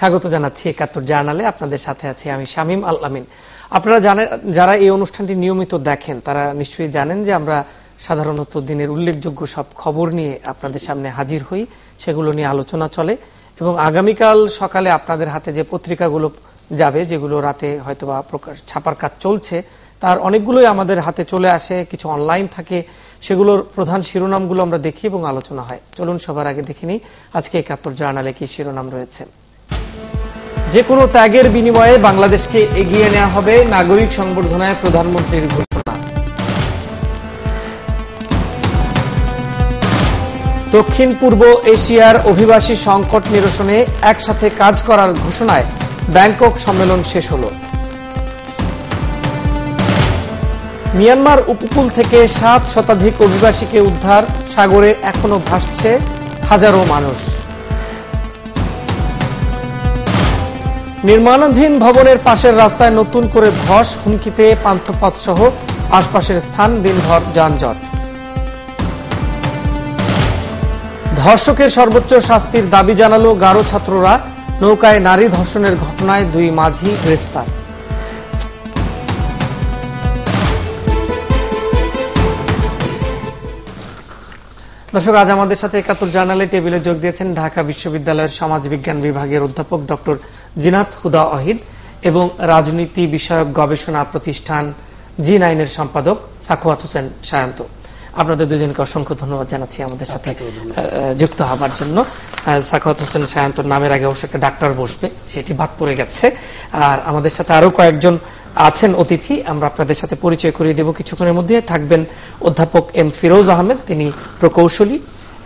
স্বাগত জানাচ্ছি ৭১ জার্নালে। আপনাদের সাথে আছি আমি শামীম আল আমিন। আপনারা জানেন, যারা এই অনুষ্ঠানটি নিয়মিত দেখেন তারা নিশ্চয়ই জানেন যে আমরা সাধারণত দিনের উল্লেখযোগ্য সব খবর নিয়ে আপনাদের সামনে হাজির হই, সেগুলো নিয়ে আলোচনা চলে এবং আগামীকাল সকালে আপনাদের হাতে যে পত্রিকাগুলো যাবে, যেগুলো রাতে হয়তোবা ছাপার কাজ চলছে, তার অনেকগুলোই আমাদের হাতে চলে আসে, কিছু অনলাইন থাকে, সেগুলোর প্রধান শিরোনামগুলো আমরা দেখি এবং আলোচনা হয়। চলুন সবার আগে দেখে নিই আজকে ৭১ জার্নালে কি শিরোনাম রয়েছে। যে কোনো ত্যাগের বিনিময়ে বাংলাদেশকে এগিয়ে নেওয়া হবে, নাগরিক সংবর্ধনায় প্রধানমন্ত্রীর ঘোষণা। দক্ষিণ পূর্ব এশিয়ার অভিবাসী সংকট নিরসনে একসাথে কাজ করার ঘোষণায় ব্যাংকক সম্মেলন শেষ হল। মিয়ানমার উপকূল থেকে ৭ শতাধিক অভিবাসীকে উদ্ধার, সাগরে এখনো ভাসছে হাজারো মানুষ। নির্মাণাধীন ভবনের পাশের রাস্তায় নতুন করে ধস, হুমকিতে পান্থপথ সহ আশপাশের স্থান, দিনভর যানজট। ধর্ষকের সর্বোচ্চ শাস্তির দাবি জানালো গারো ছাত্ররা, নৌকায় নারী ধর্ষণের ঘটনায় 2 মাঝি গ্রেফতার। দর্শক, আজ আমাদের সাথে ৭১ জার্নালে টেবিলে যোগ দিয়েছেন ঢাকা বিশ্ববিদ্যালয়ের সমাজ বিজ্ঞান বিভাগের অধ্যাপক ডক্টর জিনাত হুদা ওয়াহিদ এবং রাজনীতি বিষয়ক গবেষণা প্রতিষ্ঠান জি9 এর সম্পাদক সাখাওয়াত হোসেন সায়ন্ত। আপনাদের দুজনকে অসংখ্য ধন্যবাদ জানাচ্ছি আমাদের সাথে যুক্ত হবার জন্য। সাখাওয়াত হোসেন সায়ন্তর নামের আগে অবশ্য একটা ডাক্তার বসবে, সেটি বাদ পড়ে গেছে। আর আমাদের সাথে আরো কয়েকজন আছেন অতিথি, আমরা আপনাদের সাথে পরিচয় করিয়ে দেব কিছুক্ষণের মধ্যে। থাকবেন অধ্যাপক এম ফিরোজ আহমেদ, তিনি প্রকৌশলী।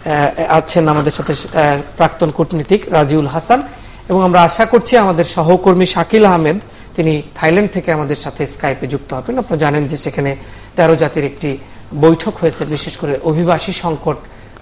আছেন আমাদের সাথে প্রাক্তন কূটনীতিক রাজিউল হাসান এবং আমরা আশা করছি আমাদের সহকর্মী শাকিল আহমেদ, তিনি থাইল্যান্ড থেকে আমাদের সাথে স্কাইপে যুক্ত হবেন। আপনারা জানেন যে সেখানে 13 জাতির একটি বৈঠক হয়েছে, বিশেষ করে অভিবাসী সংকট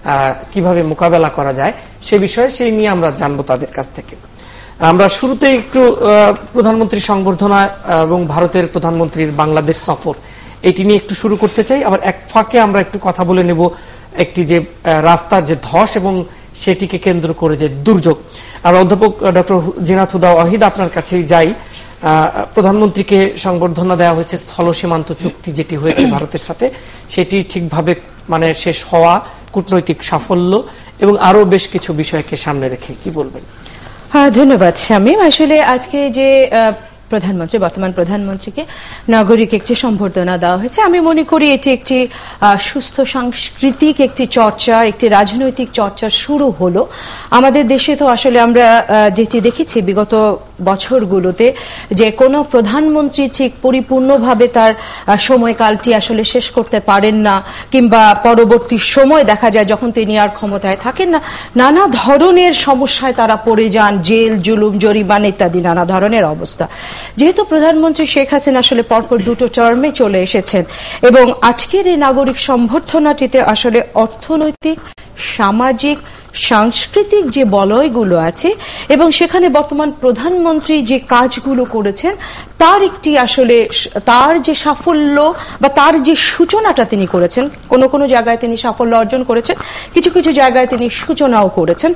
কিভাবে মোকাবেলা করা যায় সে বিষয়ে, সেই নিয়ে আমরা জানবো তাদের কাছ থেকে। আমরা শুরুতে একটু প্রধানমন্ত্রী সংবর্ধনা এবং ভারতের প্রধানমন্ত্রীর বাংলাদেশ সফর, এটি নিয়ে একটু শুরু করতে চাই। আবার এক ফাঁকে আমরা একটু কথা বলে নেব একটি যে রাস্তার যে ধস এবং সেটিকে কেন্দ্র করে যে দুর্যোগ। আমরা অধ্যাপক ডক্টর জিনাত হুদা ওয়াহিদ, আপনার কাছেই যাই। প্রধানমন্ত্রীকে সংবর্ধনা দেওয়া হয়েছে, স্থল সীমান্ত চুক্তি যেটি হয়েছে ভারতের সাথে সেটি ঠিকভাবে শেষ হওয়া, কূটনৈতিক সাফল্য এবং আরো বেশ কিছু বিষয়কে সামনে রেখে কি বলবেন? হ্যাঁ, ধন্যবাদ শামীম। আসলে আজকে যে প্রধানমন্ত্রী, বর্তমান প্রধানমন্ত্রীকে নাগরিক একটি সম্বর্ধনা দেওয়া হয়েছে, আমি মনে করি এটি একটি সুস্থ সাংস্কৃতিক একটি চর্চা, একটি রাজনৈতিক চর্চা শুরু হলো আমাদের দেশে। তো আসলে আমরা যেটি দেখেছি বিগত বছরগুলোতে যে কোনো প্রধানমন্ত্রী ঠিক পরিপূর্ণভাবে তার সময়কালটি আসলে শেষ করতে পারেন না, কিংবা পরবর্তী সময় দেখা যায় যখন তিনি আর ক্ষমতায় থাকেন না, নানা ধরনের সমস্যায় তারা পড়ে যান, জেল, জুলুম, জরিমানা ইত্যাদি নানা ধরনের অবস্থা। যেহেতু প্রধানমন্ত্রী শেখ হাসিনা আসলে পরপর 2টো টার্মে চলে এসেছেন এবং আজকের এই নাগরিক সম্বর্ধনাটিতে আসলে অর্থনৈতিক, সামাজিক, সাংস্কৃতিক যে বলয়গুলো আছে এবং সেখানে বর্তমান প্রধানমন্ত্রী যে কাজগুলো করেছেন তার একটি আসলে তার যে সাফল্য বা তার যে সূচনাটা তিনি করেছেন, কোনো কোনো জায়গায় তিনি সাফল্য অর্জন করেছেন, কিছু কিছু জায়গায় তিনি সূচনাও করেছেন,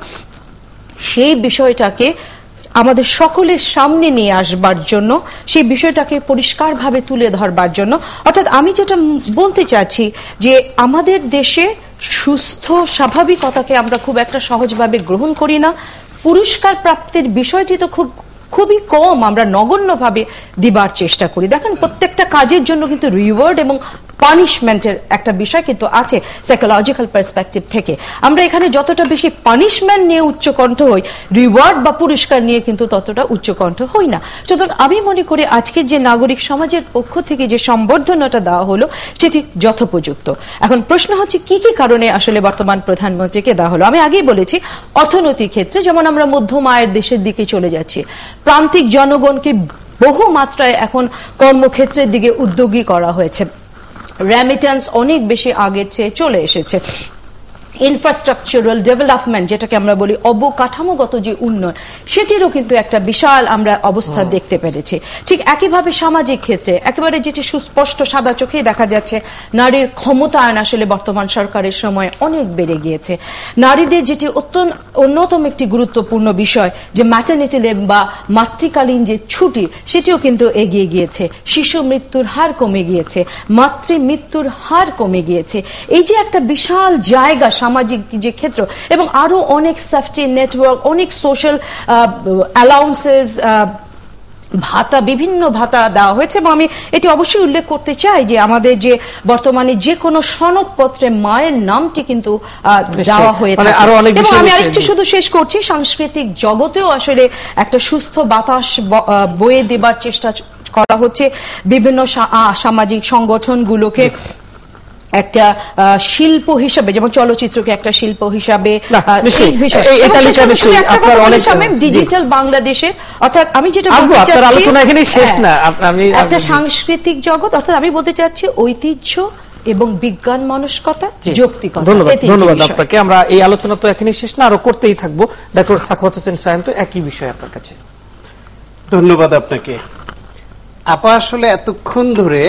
সেই বিষয়টাকে আমাদের সকলের সামনে নিয়ে আসবার জন্য, সেই বিষয়টাকে পরিষ্কারভাবে তুলে ধরবার জন্য। অর্থাৎ আমি যেটা বলতে চাচ্ছি যে আমাদের দেশে সুস্থ স্বাভাবিকতাকে আমরা খুব একটা সহজভাবে গ্রহণ করি না। পুরস্কার প্রাপ্তির বিষয়টি তো খুবই কম আমরা নগণ্যভাবে দিবার চেষ্টা করি। দেখেন, প্রত্যেকটা কাজের জন্য কিন্তু রিওয়ার্ড এবং পানিশমেন্টের একটা বিষয় কিন্তু আছে সাইকোলজিক্যাল পার্সপেক্টিভ থেকে। আমরা এখানে যতটা বেশি পানিশমেন্ট নিয়ে উচ্চকণ্ঠ হই, রিওয়ার্ড বা পুরস্কার নিয়ে কিন্তু ততটা উচ্চকণ্ঠ হই না। সুতরাং আমি মনে করি আজকের যে নাগরিক সমাজের পক্ষ থেকে যে সম্বর্ধনাটা দেওয়া হলো সেটি যথোপযুক্ত। এখন প্রশ্ন হচ্ছে কি কি কারণে আসলে বর্তমান প্রধানমন্ত্রীকে দেওয়া হলো। আমি আগেই বলেছি, অর্থনৈতিক ক্ষেত্রে যেমন আমরা মধ্যম আয়ের দেশের দিকে চলে যাচ্ছি, প্রান্তিক জনগণকে বহু মাত্রায় এখন কর্মক্ষেত্রের দিকে উদ্যোগী করা হয়েছে, রেমিটেন্স অনেক বেশি আগের চেয়ে চলে এসেছে। ইনফ্রাস্ট্রাকচারাল ডেভেলপমেন্ট যেটাকে আমরা বলি, অবকাঠামোগত যে উন্নয়ন, সেটিরও কিন্তু একটা বিশাল আমরা অবস্থা দেখতে পেরেছি। ঠিক একইভাবে সামাজিক ক্ষেত্রে একেবারে যেটি সুস্পষ্ট সাদা চোখেই দেখা যাচ্ছে, নারীর ক্ষমতায়ন আসলে বর্তমান সরকারের সময় অনেক বেড়ে গিয়েছে। নারীদের যেটি অন্যতম একটি গুরুত্বপূর্ণ বিষয় যে ম্যাটারনিটি লিভ বা মাতৃকালীন যে ছুটি, সেটিও কিন্তু এগিয়ে গিয়েছে। শিশু মৃত্যুর হার কমে গিয়েছে, মাতৃ মৃত্যুর হার কমে গিয়েছে। এই যে একটা বিশাল জায়গা সামাজিক যে ক্ষেত্র, এবং আরো অনেক সেফটি নেটওয়ার্ক, অনেক সোশ্যাল অ্যালাউন্সেস, ভাতা, বিভিন্ন ভাতা দেওয়া হয়েছে। এবং আমি এটি অবশ্যই উল্লেখ করতে চাই যে আমাদের যে বর্তমানে যে কোনো সনদপত্রে মায়ের নামটি কিন্তু দেওয়া হয়ে থাকে। এবং আমি আরেকটু শুধু শেষ করছি, সাংস্কৃতিক জগতেও আসলে একটা সুস্থ বাতাস বয়ে দেবার চেষ্টা করা হচ্ছে। বিভিন্ন সামাজিক সংগঠনগুলোকে একটা শিল্প হিসাবে, যেমন চলচ্চিত্রকে একটা শিল্প হিসাবে, ডিজিটাল বাংলাদেশের, অর্থাৎ আমি যেটা বলতে চাচ্ছি একটা সাংস্কৃতিক জগৎ, অর্থাৎ আমি বলতে চাচ্ছি ঐতিহ্য এবং বিজ্ঞান মানসিকতা, যৌক্তিকতা। ধন্যবাদ আপনাকে। আমরা এই আলোচনা তো এখানেই শেষ না, আরো করতেই থাকবো। ডক্টর সাখাওয়াত হোসেন সায়ন্ত, একই বিষয় আপনার কাছে। ধন্যবাদ আপনাকে। আপা আসলে এতক্ষণ ধরে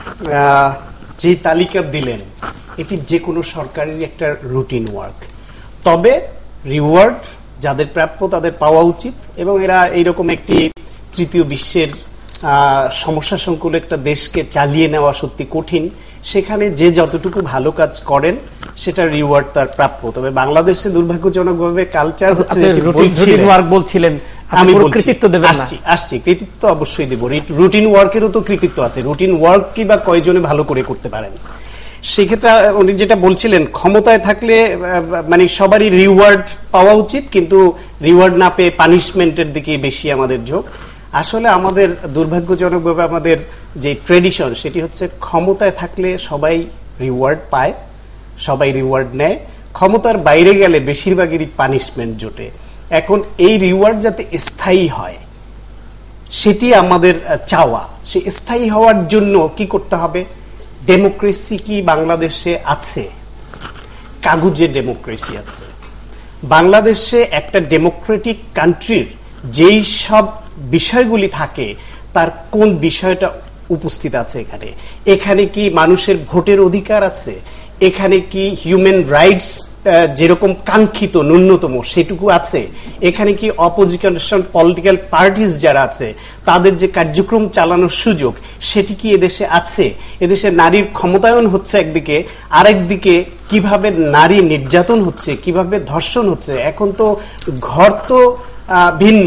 যে তালিকা দিলেন, এটি যে কোনো সরকারের একটা রুটিন ওয়ার্ক। তবে রিওয়ার্ড যাদের প্রাপ্য তাদের পাওয়া উচিত, এবং এরা এইরকম একটি তৃতীয় বিশ্বের সমস্যা সংকুল একটা দেশকে চালিয়ে নেওয়া সত্যি কঠিন। সেখানে যে যতটুকু ভালো কাজ করেন সেটা রিওয়ার্ড তার প্রাপ্য। তবে বাংলাদেশে দুর্ভাগ্যজনকভাবে কালচার হচ্ছে, বলছিলেন আমি আসছি, কৃতিত্ব অবশ্যই দেব। রুটিন ওয়ার্কেরও তো কৃতিত্ব আছে। রুটিন ওয়ার্ক কি বা কয়জনে ভালো করে করতে পারেন, সেক্ষেত্রে উনি যেটা বলছিলেন, ক্ষমতায় থাকলে মানে সবারই রিওয়ার্ড পাওয়া উচিত, কিন্তু রিওয়ার্ড না পেয়ে পানিশমেন্টের দিকে বেশি আমাদের ঝোঁক। আসলে আমাদের দুর্ভাগ্যজনকভাবে আমাদের যে ট্রেডিশন, সেটি হচ্ছে ক্ষমতায় থাকলে সবাই রিওয়ার্ড পায়, সবাই রিওয়ার্ড নেয়, ক্ষমতার বাইরে গেলে বেশিরভাগেরই পানিশমেন্ট জোটে। এখন এই রিওয়ার্ড যাতে স্থায়ী হয়, সেটি আমাদের চাওয়া। সেই স্থায়ী হওয়ার জন্য কি করতে হবে? ডেমোক্রেসি কি বাংলাদেশে আছে? কাগজে ডেমোক্রেসি আছে। বাংলাদেশে একটা ডেমোক্রেটিক কান্ট্রির যেই সব বিষয়গুলি থাকে, তার কোন বিষয়টা উপস্থিত আছে এখানে? এখানে কি মানুষের ভোটের অধিকার আছে? এখানে কি হিউম্যান রাইটস যেরকম কাঙ্ক্ষিত ন্যূনতম সেটুকু আছে? এখানে কি অপোজিশন পলিটিক্যাল পার্টিস যারা আছে তাদের যে কার্যক্রম চালানোর সুযোগ, সেটি কি এদেশে আছে? এদেশে নারীর ক্ষমতায়ন হচ্ছে একদিকে, আরেকদিকে কিভাবে নারী নির্যাতন হচ্ছে, কিভাবে ধর্ষণ হচ্ছে। এখন তো ঘর তো ভিন্ন,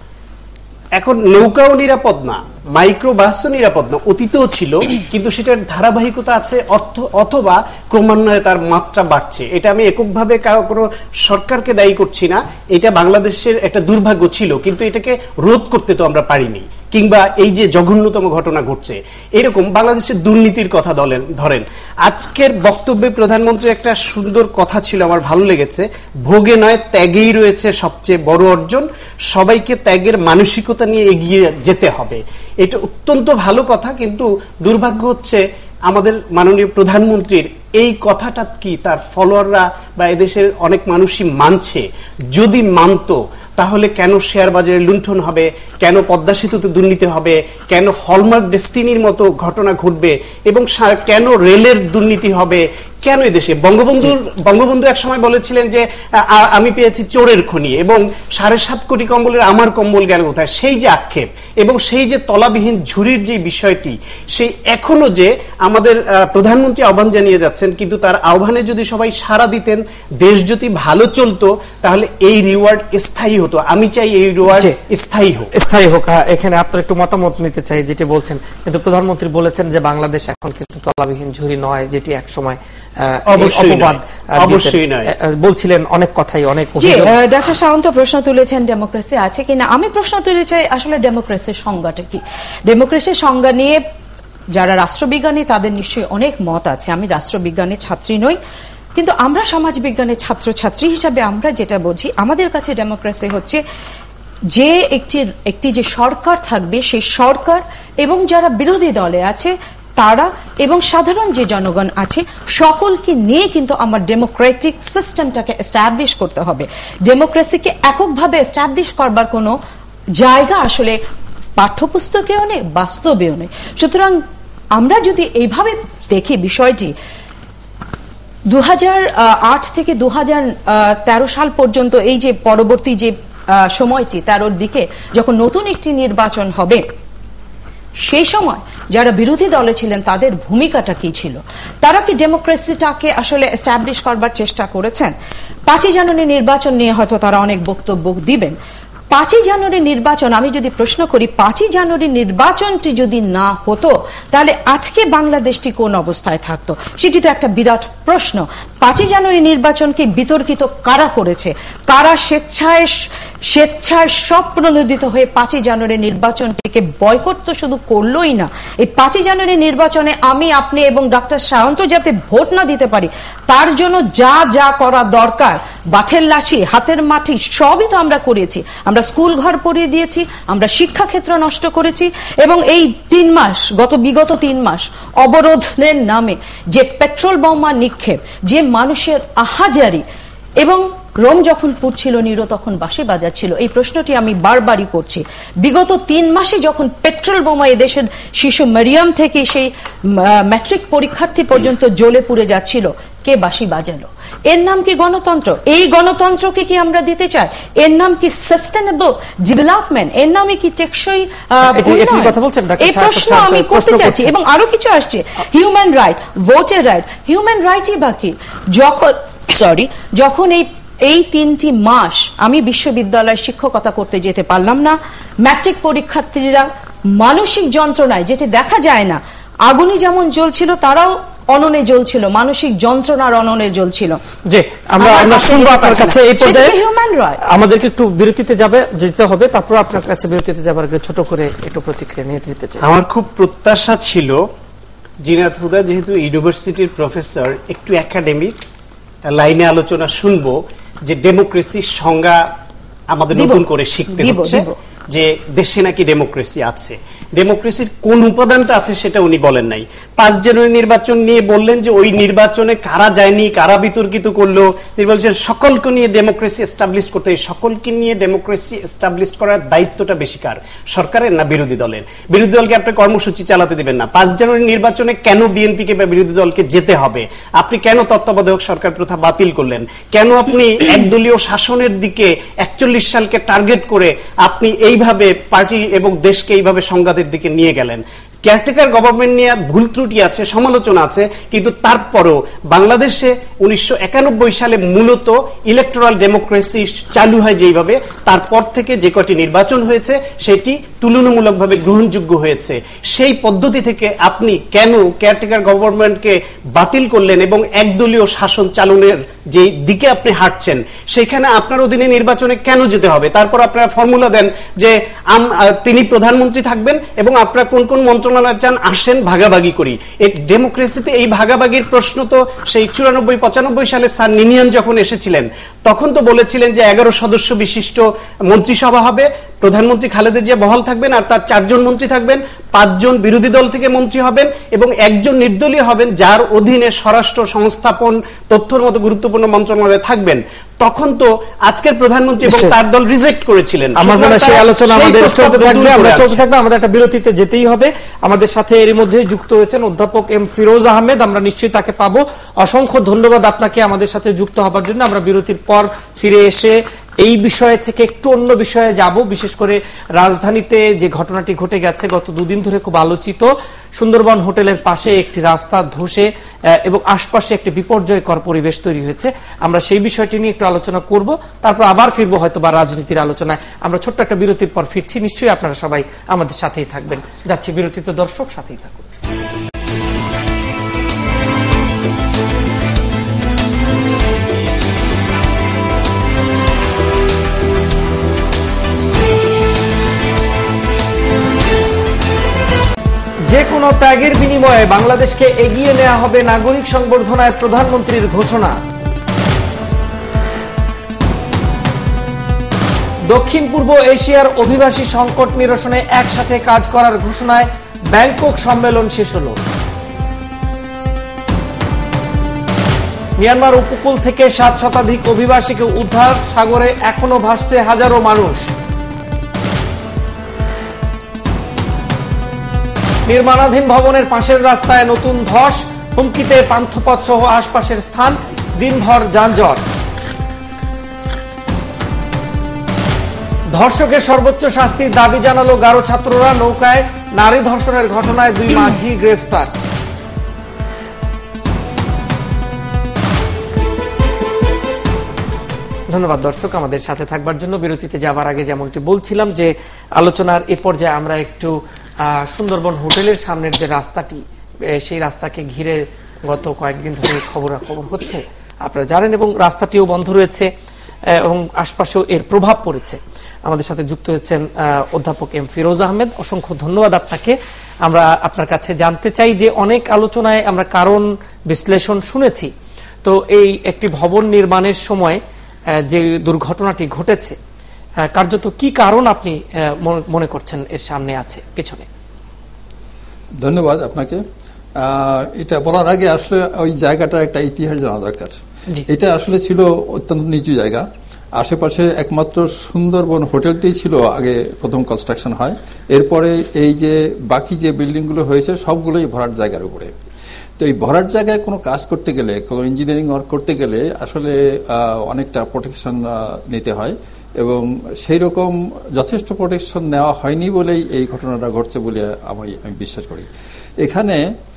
এখন নৌকাও নিরাপদ না, মাইক্রোবাসও নিরাপদ না। অতীতেও ছিল, কিন্তু সেটার ধারাবাহিকতা আছে, অথবা ক্রমান্বয়ে তার মাত্রা বাড়ছে। এটা আমি এককভাবে কোনো সরকারকে দায়ী করছি না, এটা বাংলাদেশের একটা দুর্ভাগ্য ছিল, কিন্তু এটাকে রোধ করতে তো আমরা পারিনি। কিংবা এই যে জঘন্যতম ঘটনা ঘটছে, এরকম বাংলাদেশের দুর্নীতির কথা ধরেন। আজকের বক্তব্যে প্রধানমন্ত্রীর একটা সুন্দর কথা ছিল, আমার ভালো লেগেছে, ভোগে নয় ত্যাগেই রয়েছে সবচেয়ে বড় অর্জন, সবাইকে ত্যাগের মানসিকতা নিয়ে এগিয়ে যেতে হবে। এটা অত্যন্ত ভালো কথা, কিন্তু দুর্ভাগ্য হচ্ছে আমাদের মাননীয় প্রধানমন্ত্রীর এই কথাটা কি তার ফলোয়াররা বা এদেশের অনেক মানুষই মানছে? যদি মানত, তাহলে কেন শেয়ার বাজারে লুণ্ঠন হবে, কেন পদ্মা সেতুতে দুর্নীতি হবে, কেন হলমার্ক ডেস্টিনির মতো ঘটনা ঘটবে, এবং কেন রেলের দুর্নীতি হবে, কেন এদেশে বঙ্গবন্ধু এক সময় বলেছিলেন যে আমি পেয়েছি চোরের খনি, এবং 7.5 কোটি কম্বলের আমার কম্বল গেল কোথায়, সেই যে আক্ষেপ, এবং সেই যে তলাবিহীন ঝুড়ির যে বিষয়টি, সেই এখনো যে আমাদের প্রধানমন্ত্রী আহ্বান জানিয়ে যাচ্ছেন, কিন্তু তার আহ্বানে যদি সবাই সাড়া দিতেন, দেশ যদি ভালো চলতো, তাহলে এই রিওয়ার্ড স্থায়ী হতো। আমি চাই এই রিওয়ার্ড স্থায়ী হোক। এখানে আপনার একটু মতামত নিতে চাই, যেটি বলছেন, কিন্তু প্রধানমন্ত্রী বলেছেন যে বাংলাদেশ এখন কিন্তু তলাবিহীন ঝুড়ি নয়, যেটি এক সময় বলছিলেন। অনেক কথাই, অনেক ডক্টর সায়ন্ত প্রশ্ন তুলেছেন ডেমোক্রেসি আছে কিনা। আমি প্রশ্ন তুলে চাই আসলে ডেমোক্রেসির সংজ্ঞাটা কি। ডেমোক্রেসির সংজ্ঞা নিয়ে যারা রাষ্ট্রবিজ্ঞানী তাদের নিশ্চয়ই অনেক মত আছে। আমি রাষ্ট্রবিজ্ঞানের ছাত্রী নই, কিন্তু আমরা সমাজবিজ্ঞানের ছাত্রছাত্রী হিসাবে আমরা যেটা বুঝি, আমাদের কাছে ডেমোক্রেসি হচ্ছে যে একটি যে সরকার থাকবে, সেই সরকার এবং যারা বিরোধী দলে আছে তারা এবং সাধারণ যে জনগণ আছে সকলকে নিয়ে কিন্তু আমার ডেমোক্রেটিক সিস্টেমটাকে এস্টাবলিশ করতে হবে। ডেমোক্রেসিকে এককভাবে এস্টাবলিশ করবার কোনো জায়গা আসলে পাঠ্যপুস্তকেও নেই, বাস্তবেও নেই। সুতরাং আমরা যদি এইভাবে দেখি বিষয়টি, 2008 থেকে 2013 সাল পর্যন্ত এই যে পরবর্তী যে সময়টি 13-র দিকে যখন নতুন একটি নির্বাচন হবে, সেই সময় যারা বিরোধী দলে ছিলেন তাদের ভূমিকাটা কি ছিল? তারা কি ডেমোক্রেসিটাকে আসলে এস্টাবলিশ করবার চেষ্টা করেছেন? 5ই জানুয়ারি নির্বাচন নিয়ে হয়তো তারা অনেক বক্তব্য দিবেন। 5ই জানুয়ারি নির্বাচন, আমি যদি প্রশ্ন করি 5ই জানুয়ারি নির্বাচনটি যদি না হতো তাহলে আজকে বাংলাদেশটি কোন অবস্থায় থাকতো? সেটি তো একটা বিরাট প্রশ্ন। 5ই জানুয়ারি নির্বাচনকে বিতর্কিত কারা করেছে? কারা স্বেচ্ছায় স্বপ্রণোদিত হয়ে 5ই জানুয়ারি নির্বাচনটিকে বয়কট তো শুধু করলোই না, এই 5ই জানুয়ারি নির্বাচনে আমি, আপনি এবং ডক্টর সায়ন্ত যাতে ভোট না দিতে পারি তার জন্য যা যা করা দরকার, বাঠের লাঠি, হাতের মাটি সবই তো আমরা করেছি। আমরা স্কুল ঘর পড়িয়ে দিয়েছি, আমরা শিক্ষাক্ষেত্র নষ্ট করেছি, এবং এই 3 মাস, বিগত 3 মাস অবরোধের নামে যে পেট্রোল বোমা নিক্ষেপ, যে মানুষের আহাজারি, এবং রোম যখন পুড়ছিল নিরো তখন বাঁশি বাজাচ্ছিল, এই প্রশ্নটি আমি বারবারই করছি। বিগত 3 মাসে যখন পেট্রোল বোমা এদেশের শিশু মারিয়াম থেকে সেই ম্যাট্রিক পরীক্ষার্থী পর্যন্ত জ্বলে পুড়ে যাচ্ছিল, কে বাঁশি বাজালো? এর নাম কি গণতন্ত্র? এই গণতন্ত্রকে কি আমরা দিতে চাই? এর নাম কি সাস্টেনেবল ডেভেলপমেন্ট? এর নামে কি টেকসই? এই প্রশ্ন আমি করতে চাইছি। এবং আরো কিছু আসছে, হিউম্যান রাইট, ভোটের রাইট। হিউম্যান রাইটই বাকি যখন এই 3টি মাস আমি বিশ্ববিদ্যালয়ে শিক্ষকতা করতে যেতে পারলাম না, ম্যাট্রিক পরীক্ষার্থীরা মানসিক যন্ত্রণায়, যেটি দেখা যায় না, আগুনে যেমন জ্বলছিল তারাও অননে জ্বলছিল, মানসিক যন্ত্রণার অননে জ্বলছিল। যে আমরা শুনবো আপনার কাছে এই পর্যায়ে। আমাদেরকে একটু বিরতিতে যেতে হবে, তারপর আপনার কাছে বিরতিতে যাবার আগে ছোট করে একটু প্রতিক্রিয়া নিয়ে দিতে চাই। আমার খুব প্রত্যাশা ছিল জিনাত হুদা যেহেতু ইউনিভার্সিটির প্রফেসর, একটু একাডেমিক লাইনে আলোচনা শুনবো যে ডেমোক্রেসির সংজ্ঞা আমাদের নতুন করে শিখতে হচ্ছে, যে দেশে নাকি ডেমোক্রেসি আছে। ডেমোক্রেসির কোন উপাদানটা আছে সেটা উনি বলেন নাই। 5 জানুয়ারি নির্বাচন নিয়ে বললেন যে ওই নির্বাচনে কারা যায়নি, কারা বিতর্কিত করলো, তিনি বলছেন সকলকে নিয়ে ডেমোক্রেসি এস্টাবলিশ করতে। সকলকে নিয়ে ডেমোক্রেসি এস্টাবলিশ করার দায়িত্বটা বেশি কার, সরকারের না বিরোধী দলের? বিরোধী দলকে আপনি কর্মসূচি চালাতে দিবেন না। 5 জানুয়ারি নির্বাচনে কেন বিএনপিকে বা বিরোধী দলকে যেতে হবে? আপনি কেন তত্ত্বাবধায়ক সরকার প্রথা বাতিল করলেন? কেন আপনি একদলীয় শাসনের দিকে 41 সালকে টার্গেট করে আপনি এইভাবে পার্টি এবং দেশকে এইভাবে সংঘাতের দিকে নিয়ে গেলেন? কেয়ারটেকার গভর্নমেন্ট নিয়ে ভুল ত্রুটি আছে, সমালোচনা আছে, কিন্তু তারপরও বাংলাদেশে 1991 সালে মূলত ইলেকটোরাল ডেমোক্রেসি চালু হয় যেইভাবে, তারপর থেকে যে কটি নির্বাচন হয়েছে সেটি তুলনামূলকভাবে গ্রহণযোগ্য হয়েছে। সেই পদ্ধতি থেকে আপনি কেন কেয়ারটেকার গভর্নমেন্টকে বাতিল করলেন এবং একদলীয় শাসন চালনের যে দিকে আপনি হাঁটছেন সেখানে আপনার অধীনে নির্বাচনে কেন যেতে হবে? তারপর আপনারা ফর্মুলা দেন যে তিনি প্রধানমন্ত্রী থাকবেন এবং আপনারা কোন কোন মন্ত্রণালয় চান আসেন ভাগাভাগি করি। এই ডেমোক্রেসিতে এই ভাগাভাগির প্রশ্ন তো সেই 94-95 সালে স্যার নিনিয়ান যখন এসেছিলেন তখন তো বলেছিলেন যে 11 সদস্য বিশিষ্ট মন্ত্রিসভা হবে, প্রধানমন্ত্রী খালেদা জিয়া বহাল থাকবেন আর তার 4 জন মন্ত্রী থাকবেন, 5 জন বিরোধী দল থেকে মন্ত্রী হবেন এবং 1 জন নির্দলীয় হবেন যার অধীনে স্বরাষ্ট্র, সংস্থাপন, তথ্যের মতো গুরুত্বপূর্ণ মন্ত্রণালয় থাকবেন। তখন তো আজকের প্রধানমন্ত্রী এবং তার দল রিজেক্ট করেছিলেন। আমার মনে হয় সেই আলোচনা আমাদের চলতে থাকবে, আমরা চলতে থাকবে, আমাদের একটা বিরতিতে যেতেই হবে। আমাদের সাথে এর মধ্যে যুক্ত হয়েছেন অধ্যাপক এম ফিরোজ আহমেদ, আমরা নিশ্চয়ই তাকে পাবো। অসংখ্য ধন্যবাদ আপনাকে আমাদের সাথে যুক্ত হবার জন্য। আমরা বিরতির পর ফিরে এসে এই বিষয় থেকে একটু অন্য বিষয়ে যাব। বিশেষ করে রাজধানীতে যে ঘটনাটি ঘটে গেছে গত 2 দিন ধরে খুব আলোচিত, সুন্দরবন হোটেলের পাশে একটি রাস্তা ধসে এবং আশপাশে একটি বিপর্যয়কর পরিবেশ তৈরি হয়েছে। আমরা সেই বিষয়টি নিয়ে একটু আলোচনা করব, তারপর আবার ফিরবো হয়তো বা রাজনীতির আলোচনায়। আমরা ছোট্ট একটা বিরতির পর ফিরছি, নিশ্চয়ই আপনারা সবাই আমাদের সাথেই থাকবেন। যাচ্ছি বিরতিতে, দর্শক সাথেই থাকুন। যে কোনো ত্যাগের বিনিময়ে বাংলাদেশকে এগিয়ে নেওয়া হবে নাগরিক সংবর্ধনায় প্রধানমন্ত্রীর ঘোষণা। দক্ষিণ পূর্ব এশিয়ার অভিবাসী সংকট নিরসনে একসাথে কাজ করার ঘোষণায় ব্যাংকক সম্মেলন শেষ হলো। মিয়ানমার উপকূল থেকে 7 শতাধিক অভিবাসীকে উদ্ধার, সাগরে এখনো ভাসছে হাজারো মানুষ। নির্মাণাধীন ভবনের পাশের রাস্তায় নতুন ধস, হুমকিতে পান্থপথ সহ আশপাশের স্থান, দিনভর যানজট। ধর্ষকের সর্বোচ্চ শাস্তির দাবি জানালো গারো ছাত্ররা, নৌকায় নারী ধর্ষণের ঘটনায় 2 মাঝি গ্রেফতার। ধন্যবাদ দর্শক আমাদের সাথে থাকবার জন্য। বিরতিতে যাবার আগে যেমনটি বলছিলাম যে আলোচনার এ পর্যায়ে আমরা একটু সুন্দরবন হোটেলের সামনের যে রাস্তাটি, সেই রাস্তাকে ঘিরে গত কয়েকদিন ধরে খবরাখবর হচ্ছে আপনারা জানেন, এবং রাস্তাটিও বন্ধ রয়েছে এবং আশপাশেও এর প্রভাব পড়েছে। আমাদের সাথে যুক্ত হয়েছেন অধ্যাপক এম ফিরোজ আহমেদ। অসংখ্য ধন্যবাদ আপনাকে। আমরা আপনার কাছে জানতে চাই যে অনেক আলোচনায় আমরা কারণ বিশ্লেষণ শুনেছি, তো এই একটি ভবন নির্মাণের সময় যে দুর্ঘটনাটি ঘটেছে, কার্যত কি কারণ আপনি মনে করছেন এর সামনে আছে, পেছনে? ধন্যবাদ আপনাকে। এটা বলার আগে আসলে ওই জায়গাটার একটা ইতিহাস জানা দরকার। এটা আসলে ছিল অত্যন্ত নিচু জায়গা, আশেপাশে একমাত্র সুন্দরবন হোটেলটি ছিল আগে প্রথম কনস্ট্রাকশন হয়, এরপরে এই যে বাকি যে বিল্ডিংগুলো হয়েছে সবগুলোই ভরাট জায়গার উপরে। তো এই ভরাট জায়গায় কোনো কাজ করতে গেলে, কোনো ইঞ্জিনিয়ারিং ওয়ার্ক করতে গেলে আসলে অনেকটা প্রোটেকশন নিতে হয়, এবং সেই রকম যথেষ্ট প্রোটেকশন নেওয়া হয়নি বলেই এই ঘটনাটা ঘটছে বলে আমি বিশ্বাস করি। এখানে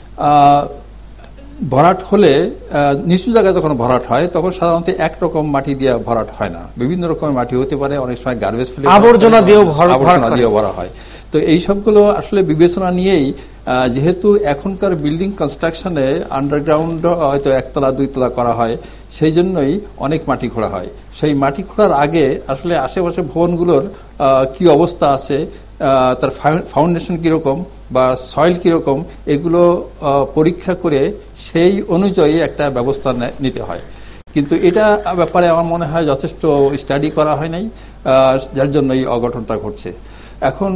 ভরাট হলে, নিচু জায়গায় যখন ভরাট হয় তখন সাধারণত একরকম মাটি দিয়ে ভরাট হয় না, বিভিন্ন রকমের মাটি হতে পারে, অনেক সময় গার্বেজ ফেলে আবর্জনা দিয়েও ভরা হয়। তো এই সবগুলো আসলে বিবেচনা নিয়েই, যেহেতু এখনকার বিল্ডিং কনস্ট্রাকশনে আন্ডারগ্রাউন্ড হয়তো 1 তলা 2 তলা করা হয়, সেই জন্যই অনেক মাটি খোঁড়া হয়। সেই মাটি খোঁড়ার আগে আসলে আশেপাশে ভবনগুলোর কি অবস্থা আছে, তার ফাউন্ডেশন কিরকম বা সয়েল কিরকম, এগুলো পরীক্ষা করে সেই অনুযায়ী একটা ব্যবস্থা নিতে হয়। কিন্তু এটা ব্যাপারে আমার মনে হয় যথেষ্ট স্টাডি করা হয় নাই, যার জন্য এই অঘটনটা ঘটছে। এখন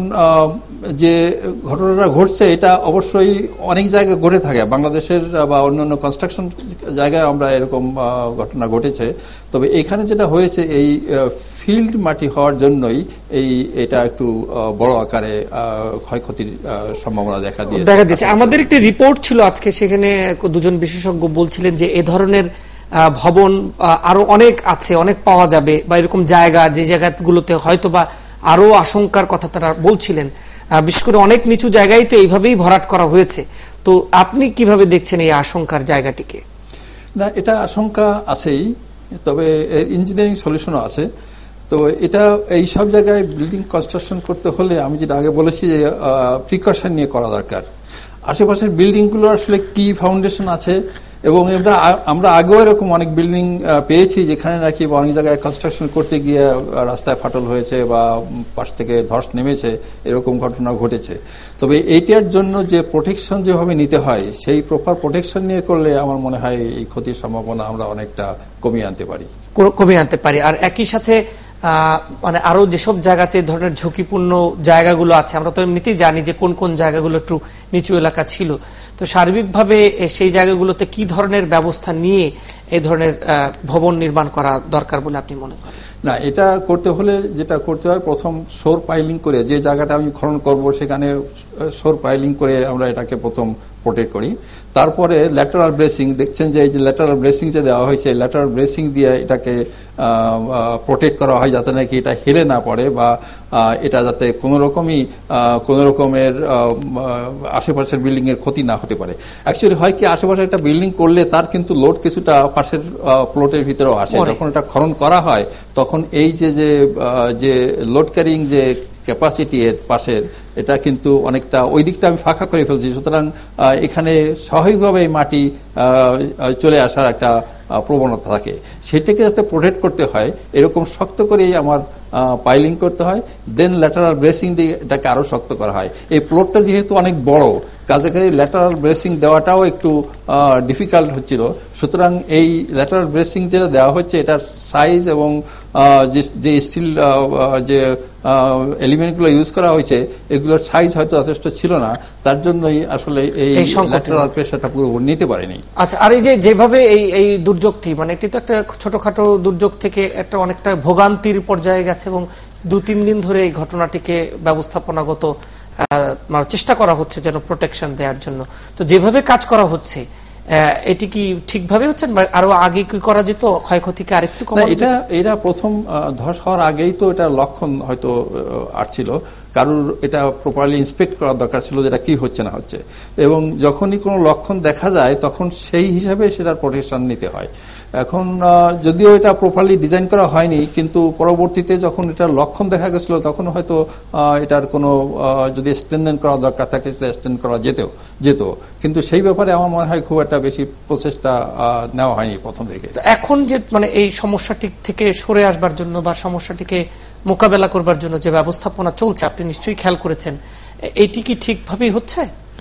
যে ঘটনাটা ঘটছে এটা অবশ্যই অনেক জায়গায় ঘটে থাকে, বাংলাদেশের বা অন্যান্য কনস্ট্রাকশন জায়গায় আমরা এরকম ঘটনা ঘটেছে। তবে এখানে যেটা হয়েছে, এই ফিল্ড মাটি হওয়ার জন্যই এটা একটু বড় আকারে ক্ষয়ক্ষতির সম্ভাবনা দেখা দিয়েছে। আমাদের একটি রিপোর্ট ছিল আজকে, সেখানে 2জন বিশেষজ্ঞ বলছিলেন যে এ ধরনের ভবন আরো অনেক আছে, অনেক পাওয়া যাবে, বা এরকম জায়গা যে জায়গাগুলোতে হয়তো বা আরো আশঙ্কার কথা তারা বলছিলেন। বিশেষ করে অনেক নিচু জায়গায় তো এইভাবেই ভরাট করা হয়েছে। তো আপনি কিভাবে দেখছেন এই আশঙ্কার জায়গাটিকে? না, এটা আশঙ্কা আছেই, তবে ইঞ্জিনিয়ারিং সলিউশনও আছে। তো এটা এই সব জায়গায় বিল্ডিং কনস্ট্রাকশন করতে হলে আমি যেটা আগে বলেছি যে প্রিকশন নিয়ে করা দরকার। আশেপাশের বিল্ডিংগুলো আসলে কি ফাউন্ডেশন আছে, এবং আমরা আগেও এরকম অনেক বিল্ডিং পেয়েছি যেখানে নাকি অনেক জায়গায় কনস্ট্রাকশন করতে গিয়ে রাস্তায় ফাটল হয়েছে বা পাশ থেকে ধস নেমেছে, এরকম ঘটনা ঘটেছে। তবে এইটার জন্য যে প্রোটেকশন যেভাবে নিতে হয়, সেই প্রপার প্রোটেকশন নিয়ে করলে আমার মনে হয় এই ক্ষতির সম্ভাবনা আমরা অনেকটা কমিয়ে আনতে পারি। আর একই সাথে মানে আরো যেসব জায়গাতে ধরনের ঝুঁকিপূর্ণ জায়গাগুলো আছে, আমরা তো এমনিতেই জানি যে কোন কোন জায়গাগুলো একটু নিচু এলাকা ছিল, তো সার্বিকভাবে সেই জায়গাগুলোতে কি ধরনের ব্যবস্থা নিয়ে এই ধরনের ভবন নির্মাণ করা দরকার বলে আপনি মনে করেন? না, এটা করতে হলে যেটা করতে হয়, প্রথম শোর পাইলিং করে, যে জায়গাটা আমি খনন করব সেখানে শোর পাইলিং করে আমরা এটাকে প্রথম প্রোটেক্ট করি। তারপরে ল্যাটারাল ব্রেসিং, দেখছেন যে এই যে ল্যাটারাল ব্রেসিং যে দেওয়া হয়েছে, ল্যাটারাল ব্রেসিং দিয়ে এটাকে প্রোটেক্ট করা হয় যাতে নাকি এটা হেলে না পড়ে, বা এটা যাতে কোনো রকমের আশেপাশের বিল্ডিং এর ক্ষতি না হতে পারে। অ্যাকচুয়ালি হয় কি, আশেপাশে একটা বিল্ডিং করলে তার কিন্তু লোড কিছুটা পাশের প্লটের ভিতরেও আসে। যখন এটা খনন করা হয় তখন এই যে লোড ক্যারিং যে ক্যাপাসিটি এর পাশের, এটা কিন্তু অনেকটা ওই দিকটা আমি ফাঁকা করে ফেলছি, সুতরাং এখানে স্বাভাবিকভাবে মাটি চলে আসার একটা প্রবণতা থাকে। সেটাকে যাতে প্রোটেক্ট করতে হয় এরকম শক্ত করেই আমার পাইলিং করতে হয়, দেন ল্যাটারাল ব্রেসিং দিয়ে এটাকে আরো শক্ত করা হয়। এই প্লটটা যেহেতু অনেক বড়, কাছাকাছি ল্যাটারাল ব্রেসিং দেওয়াটাও একটু ডিফিকাল্ট হচ্ছিল। সুতরাং এই ল্যাটারাল ব্রেসিং যেটা দেওয়া হচ্ছে এটার সাইজ এবং যে স্টিল যে এলিমেন্টগুলো ইউজ করা হয়েছে এগুলোর সাইজ হয়তো যথেষ্ট ছিল না, তার জন্যই আসলে এই ল্যাটারাল প্রেসারটা পুরো নিতে পারেনি। আচ্ছা, আর এই যেভাবে এই দুর্যোগটি, মানে এটি তো একটা ছোটখাটো দুর্যোগ থেকে একটা অনেকটা ভোগান্তির পর্যায়ে গেছে এবং 2-3 দিন ধরে এই ঘটনাটিকে ব্যবস্থাপনাগত চেষ্টা করা হচ্ছে যেন প্রোটেকশন দেওয়ার জন্য। তো যেভাবে কাজ করা হচ্ছে এটি কি ঠিকভাবে হচ্ছে, আরো আগে কি করা যেত, ক্ষয়ক্ষতিকে আরেকটু কমানো? এটা প্রথম ধস হওয়ার আগেই তো এটার লক্ষণ হয়তো আসছিল, কারোর এটা প্রপারলি ইন্সপেক্ট করার দরকার ছিল যেটা কি হচ্ছে না হচ্ছে, এবং যখনই কোনো লক্ষণ দেখা যায় তখন সেই হিসাবে সেটার প্রোটেকশন নিতে হয়। এখন যদিও এটা প্রপারলি ডিজাইন করা হয়নি, কিন্তু পরবর্তীতে যখন এটার লক্ষণ দেখা গেছিল তখন হয়তো এটার কোনো যদি স্ট্রেনথেন করা দরকার থাকে সেটা স্ট্রেন করা যেত, কিন্তু সেই ব্যাপারে আমার মনে হয় খুব একটা বেশি প্রচেষ্টা নেওয়া হয়নি প্রথম থেকে। এখন যে মানে এই সমস্যাটি থেকে সরে আসবার জন্য বা সমস্যাটিকে মোকাবেলা করবার জন্য যে ব্যবস্থাপনা চলছে, আপনি নিশ্চয়ই খেয়াল করেছেন, এইটি কি ঠিকভাবেই হচ্ছে?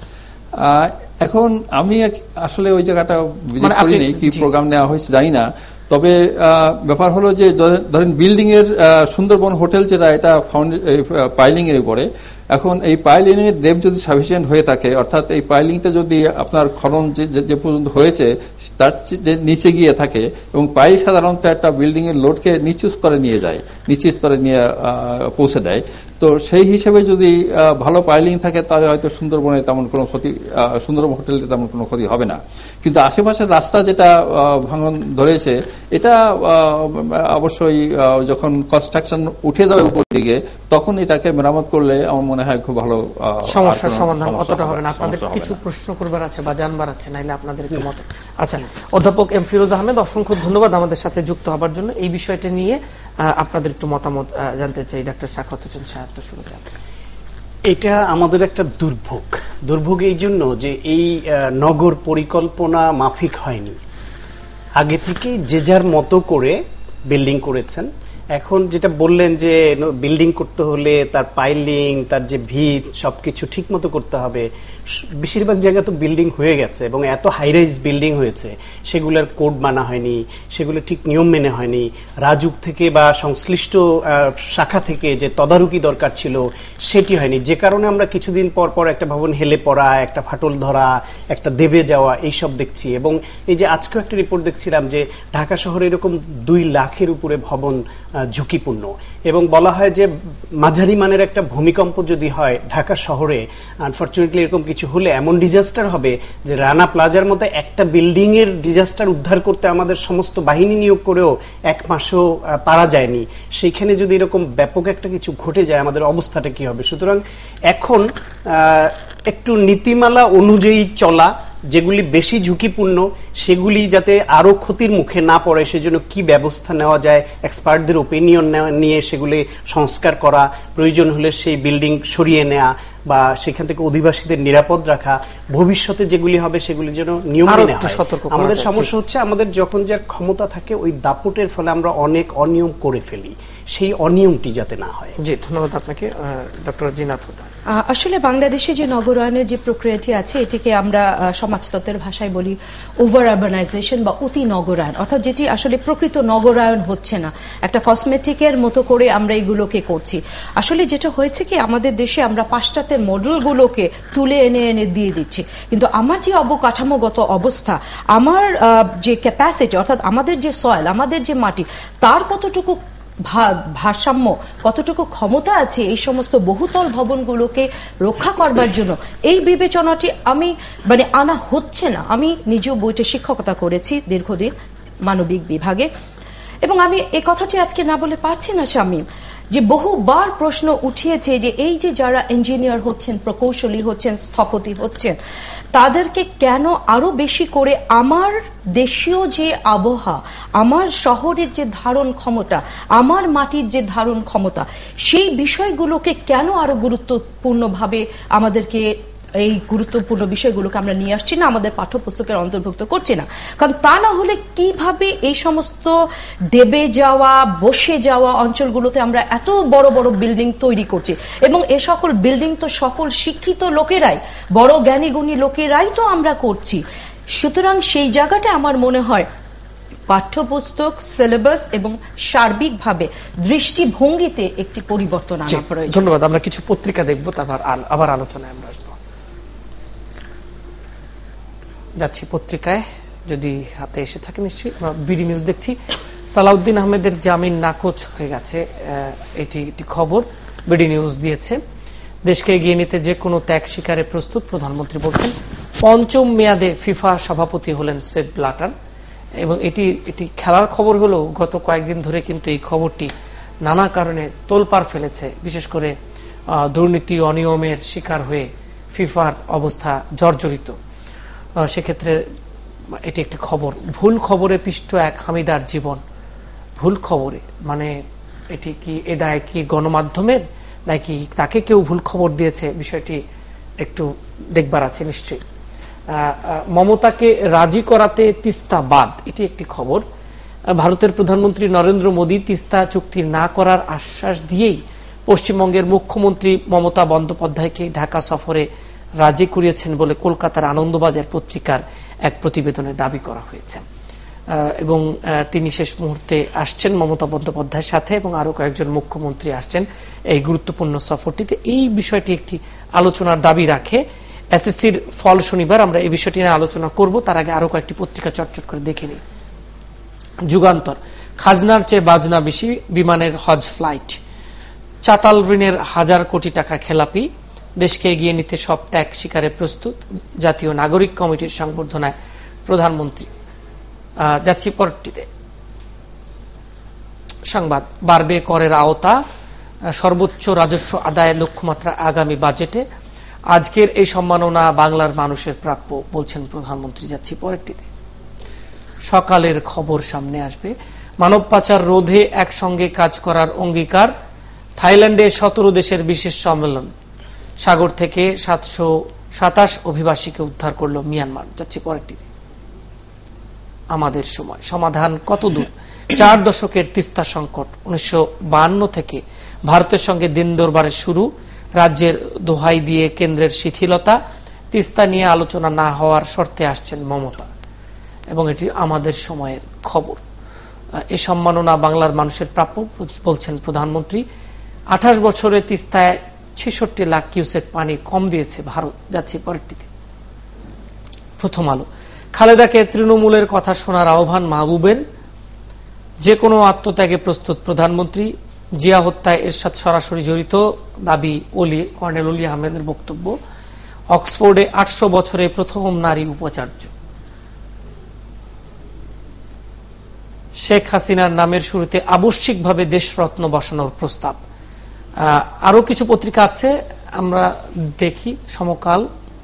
এখন আমি আসলে ওই জায়গাটা ভিজিট করিনি, কি প্রোগ্রাম নেওয়া হয়েছে জানি না। তবে ব্যাপার হলো যে ধরেন বিল্ডিং এর সুন্দরবন হোটেল যেটা, এটা পাইলিং এর উপরে। এখন এই পাইলিং এর ডেপথ যদি সাফিসিয়েন্ট হয়ে থাকে, অর্থাৎ এই পাইলিংটা যদি আপনার খনন যে পর্যন্ত হয়েছে তার নিচে গিয়ে থাকে, এবং পাইল সাধারণত একটা বিল্ডিং এর লোডকে নিচু স্তরে নিয়ে যায়, নিচু স্তরে নিয়ে পৌঁছে দেয়। তো সেই হিসেবে যদি ভালো পাইলিং থাকে তাহলে হয়তো সুন্দরবনে তেমন কোনো ক্ষতি, সুন্দরবন হোটেলে তেমন কোনো ক্ষতি হবে না। কিন্তু আশেপাশের রাস্তা যেটা ভাঙন ধরেছে এটা অবশ্যই যখন কনস্ট্রাকশন উঠে যাবে উপর দিকে তখন এটাকে মেরামত করলে আমার মনে হয় খুব ভালো সমস্যার সমাধান অতটা হবে না। আপনাদের কিছু প্রশ্ন করবার আছে বা জানবার আছে, নাইলে আপনাদের একটু মত। আচ্ছা, অধ্যাপক এম ফিরোজ আহমেদ, অসংখ্য ধন্যবাদ আমাদের সাথে যুক্ত হবার জন্য। এই বিষয়টা নিয়ে আপনাদের একটু মতামত জানতে চাই। ডাক্তার সাখাওয়াত হোসেন সাহেব, তো শুরু করেন। এটা আমাদের একটা দুর্ভোগ এই জন্য যে এই নগর পরিকল্পনা মাফিক হয়নি। আগে থেকে যে যার মতো করে বিল্ডিং করেছেন। এখন যেটা বললেন যে বিল্ডিং করতে হলে তার পাইলিং, তার যে ভিত সবকিছু ঠিক মতো করতে হবে। বেশিরভাগ জায়গায় তো বিল্ডিং হয়ে গেছে এবং এত হাই রাইজ বিল্ডিং হয়েছে, সেগুলোর কোড মানা হয়নি, সেগুলো ঠিক নিয়ম মেনে হয়নি। রাজুক থেকে বা সংশ্লিষ্ট শাখা থেকে যে তদারকি দরকার ছিল সেটি হয়নি, যে কারণে আমরা কিছুদিন পর পর একটা ভবন হেলে পড়া, একটা ফাটল ধরা, একটা দেবে যাওয়া এইসব দেখছি। এবং এই যে আজকেও একটা রিপোর্ট দেখছিলাম যে ঢাকা শহরে এরকম 2 লাখের উপরে ভবন ঝুঁকিপূর্ণ, এবং বলা হয় যে মাঝারি মানের একটা ভূমিকম্প যদি হয় ঢাকা শহরে, আনফরচুনেটলি এরকম কিছু হলে এমন ডিজাস্টার হবে যে রানা প্লাজার মতো একটা বিল্ডিং এর ডিজাস্টার উদ্ধার করতে আমাদের সমস্ত বাহিনী নিয়োগ করেও 1 মাসও পারা যায়নি। সেইখানে যদি এরকম ব্যাপক একটা কিছু ঘটে যায় আমাদের অবস্থাটা কি হবে? সুতরাং এখন একটু নীতিমালা অনুযায়ী চলা, যেগুলি বেশি ঝুঁকিপূর্ণ সেগুলি যাতে আরো ক্ষতির মুখে না পড়ে সেজন্য কি ব্যবস্থা নেওয়া যায়, এক্সপার্টদের ওপিনিয়ন নিয়ে সেগুলি সংস্কার করা, প্রয়োজন হলে সেই বিল্ডিং সরিয়ে নেওয়া বা সেখান থেকে অধিবাসীদের নিরাপদ রাখা, ভবিষ্যতে যেগুলি হবে সেগুলি যেন নিয়ম মেনে হয়। আমাদের সমস্যা হচ্ছে আমাদের যখন যার ক্ষমতা থাকে ওই দাপটের ফলে আমরা অনেক অনিয়ম করে ফেলি, সেই অনিয়মটি যাতে না হয়। জি, ধন্যবাদ আপনাকে। ডক্টর জিনাত হুদা, আসলে বাংলাদেশে যে নগরায়নের যে প্রক্রিয়াটি আছে এটিকে আমরা সমাজতত্ত্বের ভাষায় বলি ওভার আরবানাইজেশন বা অতি নগরায়ন, অর্থাৎ যেটি আসলে প্রকৃত নগরায়ন হচ্ছে না, একটা কসমেটিকের মতো করে আমরা এগুলোকে করছি। আসলে যেটা হয়েছে কি, আমাদের দেশে আমরা পাশ্চাত্যের মডেলগুলোকে তুলে এনে এনে দিয়ে দিচ্ছি, কিন্তু আমার যে অবকাঠামোগত অবস্থা, আমার যে ক্যাপাসিটি, অর্থাৎ আমাদের যে সয়েল, আমাদের যে মাটি, তার কতটুকু ভারসাম্য, কতটুকু ক্ষমতা আছে এই সমস্ত বহুতল ভবনগুলোকে রক্ষা করবার জন্য, এই বিবেচনাটি আনা হচ্ছে না। আমি নিজেও বইটা শিক্ষকতা করেছি দীর্ঘদিন মানবিক বিভাগে, এবং আমি এই কথাটি আজকে না বলে পারছি না শামীম, যে বহুবার প্রশ্ন উঠিয়েছে যে এই যে যারা ইঞ্জিনিয়ার হচ্ছেন, প্রকৌশলী হচ্ছেন, স্থপতি হচ্ছেন, তাদেরকে কেন আরো বেশি করে আমার দেশীয় যে আবহাওয়া, আমার শহরের যে ধারণ ক্ষমতা, আমার মাটির যে ধারণ ক্ষমতা, সেই বিষয়গুলোকে কেন আরো গুরুত্বপূর্ণভাবে আমাদেরকে এই গুরুত্বপূর্ণ বিষয়গুলোকে আমরা নিয়ে আসছি না, আমাদের পাঠ্যপুস্তকের অন্তর্ভুক্ত করছি না। কারণ তা না হলে কিভাবে এই সমস্ত ডেবে যাওয়া, বসে যাওয়া অঞ্চলগুলোতে আমরা এত বড় বড় বিল্ডিং তৈরি করছি, এবং এ সকল বিল্ডিং তো সকল শিক্ষিত লোকেরাই, বড় জ্ঞানী গুণী লোকেরাই তো আমরা করছি। সুতরাং সেই জায়গাটা আমার মনে হয় পাঠ্যপুস্তক, সিলেবাস এবং সার্বিকভাবে দৃষ্টিভঙ্গিতে একটি পরিবর্তন আনা প্রয়োজন। ধন্যবাদ। আমরা কিছু পত্রিকা দেখবো, তারপর আবার আলোচনায় আমরা আসবো। যাচ্ছি পত্রিকায়, যদি হাতে এসে থাকে নিশ্চয়ই। আমরা বিডি নিউজ দেখছি। সালাউদ্দিন আহমেদের জামিন নাকচ হয়ে গেছে, এটি একটি খবর বিডি নিউজ দিয়েছে। দেশকে এগিয়ে নিতে যে কোনো ত্যাগ স্বীকারে প্রস্তুত প্রধানমন্ত্রী বলছেন। পঞ্চম মেয়াদে ফিফা সভাপতি হলেন সেপ ব্ল্যাটার, এবং এটি খেলার খবর হলেও গত কয়েকদিন ধরে কিন্তু এই খবরটি নানা কারণে তোলপাড় ফেলেছে। বিশেষ করে দুর্নীতি, অনিয়মের শিকার হয়ে ফিফার অবস্থা জর্জরিত। সেক্ষেত্রে এটি একটি খবর। ভুল খবরে পিষ্ট এক হামিদার জীবন। ভুল খবরে মানে এটি কি এ দায় কি গণমাধ্যমের, নাকি তাকে কেউ ভুল খবর দিয়েছে, বিষয়টি একটু দেখবার আছে নিশ্চয়ই। মমতাকে রাজি করাতে তিস্তা বাদ, এটি একটি খবর। ভারতের প্রধানমন্ত্রী নরেন্দ্র মোদী তিস্তা চুক্তি না করার আশ্বাস দিয়েই পশ্চিমবঙ্গের মুখ্যমন্ত্রী মমতা বন্দ্যোপাধ্যায়কে ঢাকা সফরে রাজি করিয়েছেন বলে কলকাতার আনন্দবাজার পত্রিকার এক প্রতিবেদনে দাবি করা হয়েছে। এবং তিনি শেষ মুহূর্তে আসছেন মমতা বন্দ্যোপাধ্যায়ের সাথে, এবং আরো কয়েকজন মুখ্যমন্ত্রী আসছেন এই গুরুত্বপূর্ণ সফরটিতে। এই বিষয়টি একটি আলোচনার দাবি রাখে। এসএসসির ফল শনিবার, আমরা এই বিষয়টি নিয়ে আলোচনা করব। তার আগে আরো কয়েকটি পত্রিকা চটচট করে দেখে নিই। যুগান্তর, খাজনার চেয়ে বাজনা বেশি, বিমানের হজ ফ্লাইট। চাতাল ঋণের 1000 কোটি টাকা খেলাপি, দেশকে এগিয়ে নিতে সব ত্যাগ স্বীকারে প্রস্তুত, জাতীয় নাগরিক কমিটির সংবর্ধনায় প্রধানমন্ত্রী। যাচ্ছি পরটিতে। সংবাদ, বাড়বে করের আওতা, সর্বোচ্চ রাজস্ব আদায়ের লক্ষ্যমাত্রা আগামী বাজেটে। আজকের এই সম্মাননা বাংলার মানুষের প্রাপ্য বলছেন প্রধানমন্ত্রী। যাচ্ছি পরেরটিতে। সকালের খবর সামনে আসবে। মানব পাচার রোধে একসঙ্গে কাজ করার অঙ্গীকার, থাইল্যান্ডে 17 দেশের বিশেষ সম্মেলন। সাগর থেকে 727 অভিবাসীকে উদ্ধার করল মিয়ানমার। যাচ্ছি পরেরটিতে। আমাদের সময়, সমাধান কত দূর? 4 দশকের তিস্তা সংকট। 1952 থেকে ভারতের সঙ্গে দিন দরবারের শুরু, রাজ্যের দোহাই দিয়ে কেন্দ্রের শিথিলতা, তিস্তা নিয়ে আলোচনা না হওয়ার শর্তে আসছেন মমতা, এবং এটি আমাদের সময়ের খবর। এই সম্মাননা বাংলার মানুষের প্রাপ্য বলছেন প্রধানমন্ত্রী। 28 বছরে তিস্তায় 66 লাখ কিউসেক পানি কম দিয়েছে ভারত। যাচ্ছি পরেরটিতে। প্রথম আলো, খালেদাকে তৃণমূলের কথা শোনার আহ্বান মাহবুবের, যে কোনো আত্মত্যাগে প্রস্তুত প্রধানমন্ত্রী। জিয়া হত্যায় এরশাদ সরাসরি জড়িত দাবি কর্নেল অলি আহমেদের বক্তব্য। অক্সফোর্ডে 800 বছরে প্রথম নারী উপাচার্য। শেখ হাসিনার নামের শুরুতে আবশ্যিকভাবে দেশরত্ন বসানোর প্রস্তাব। আরো কিছু পত্রিকা আছে, আমরা দেখি। সমকাল,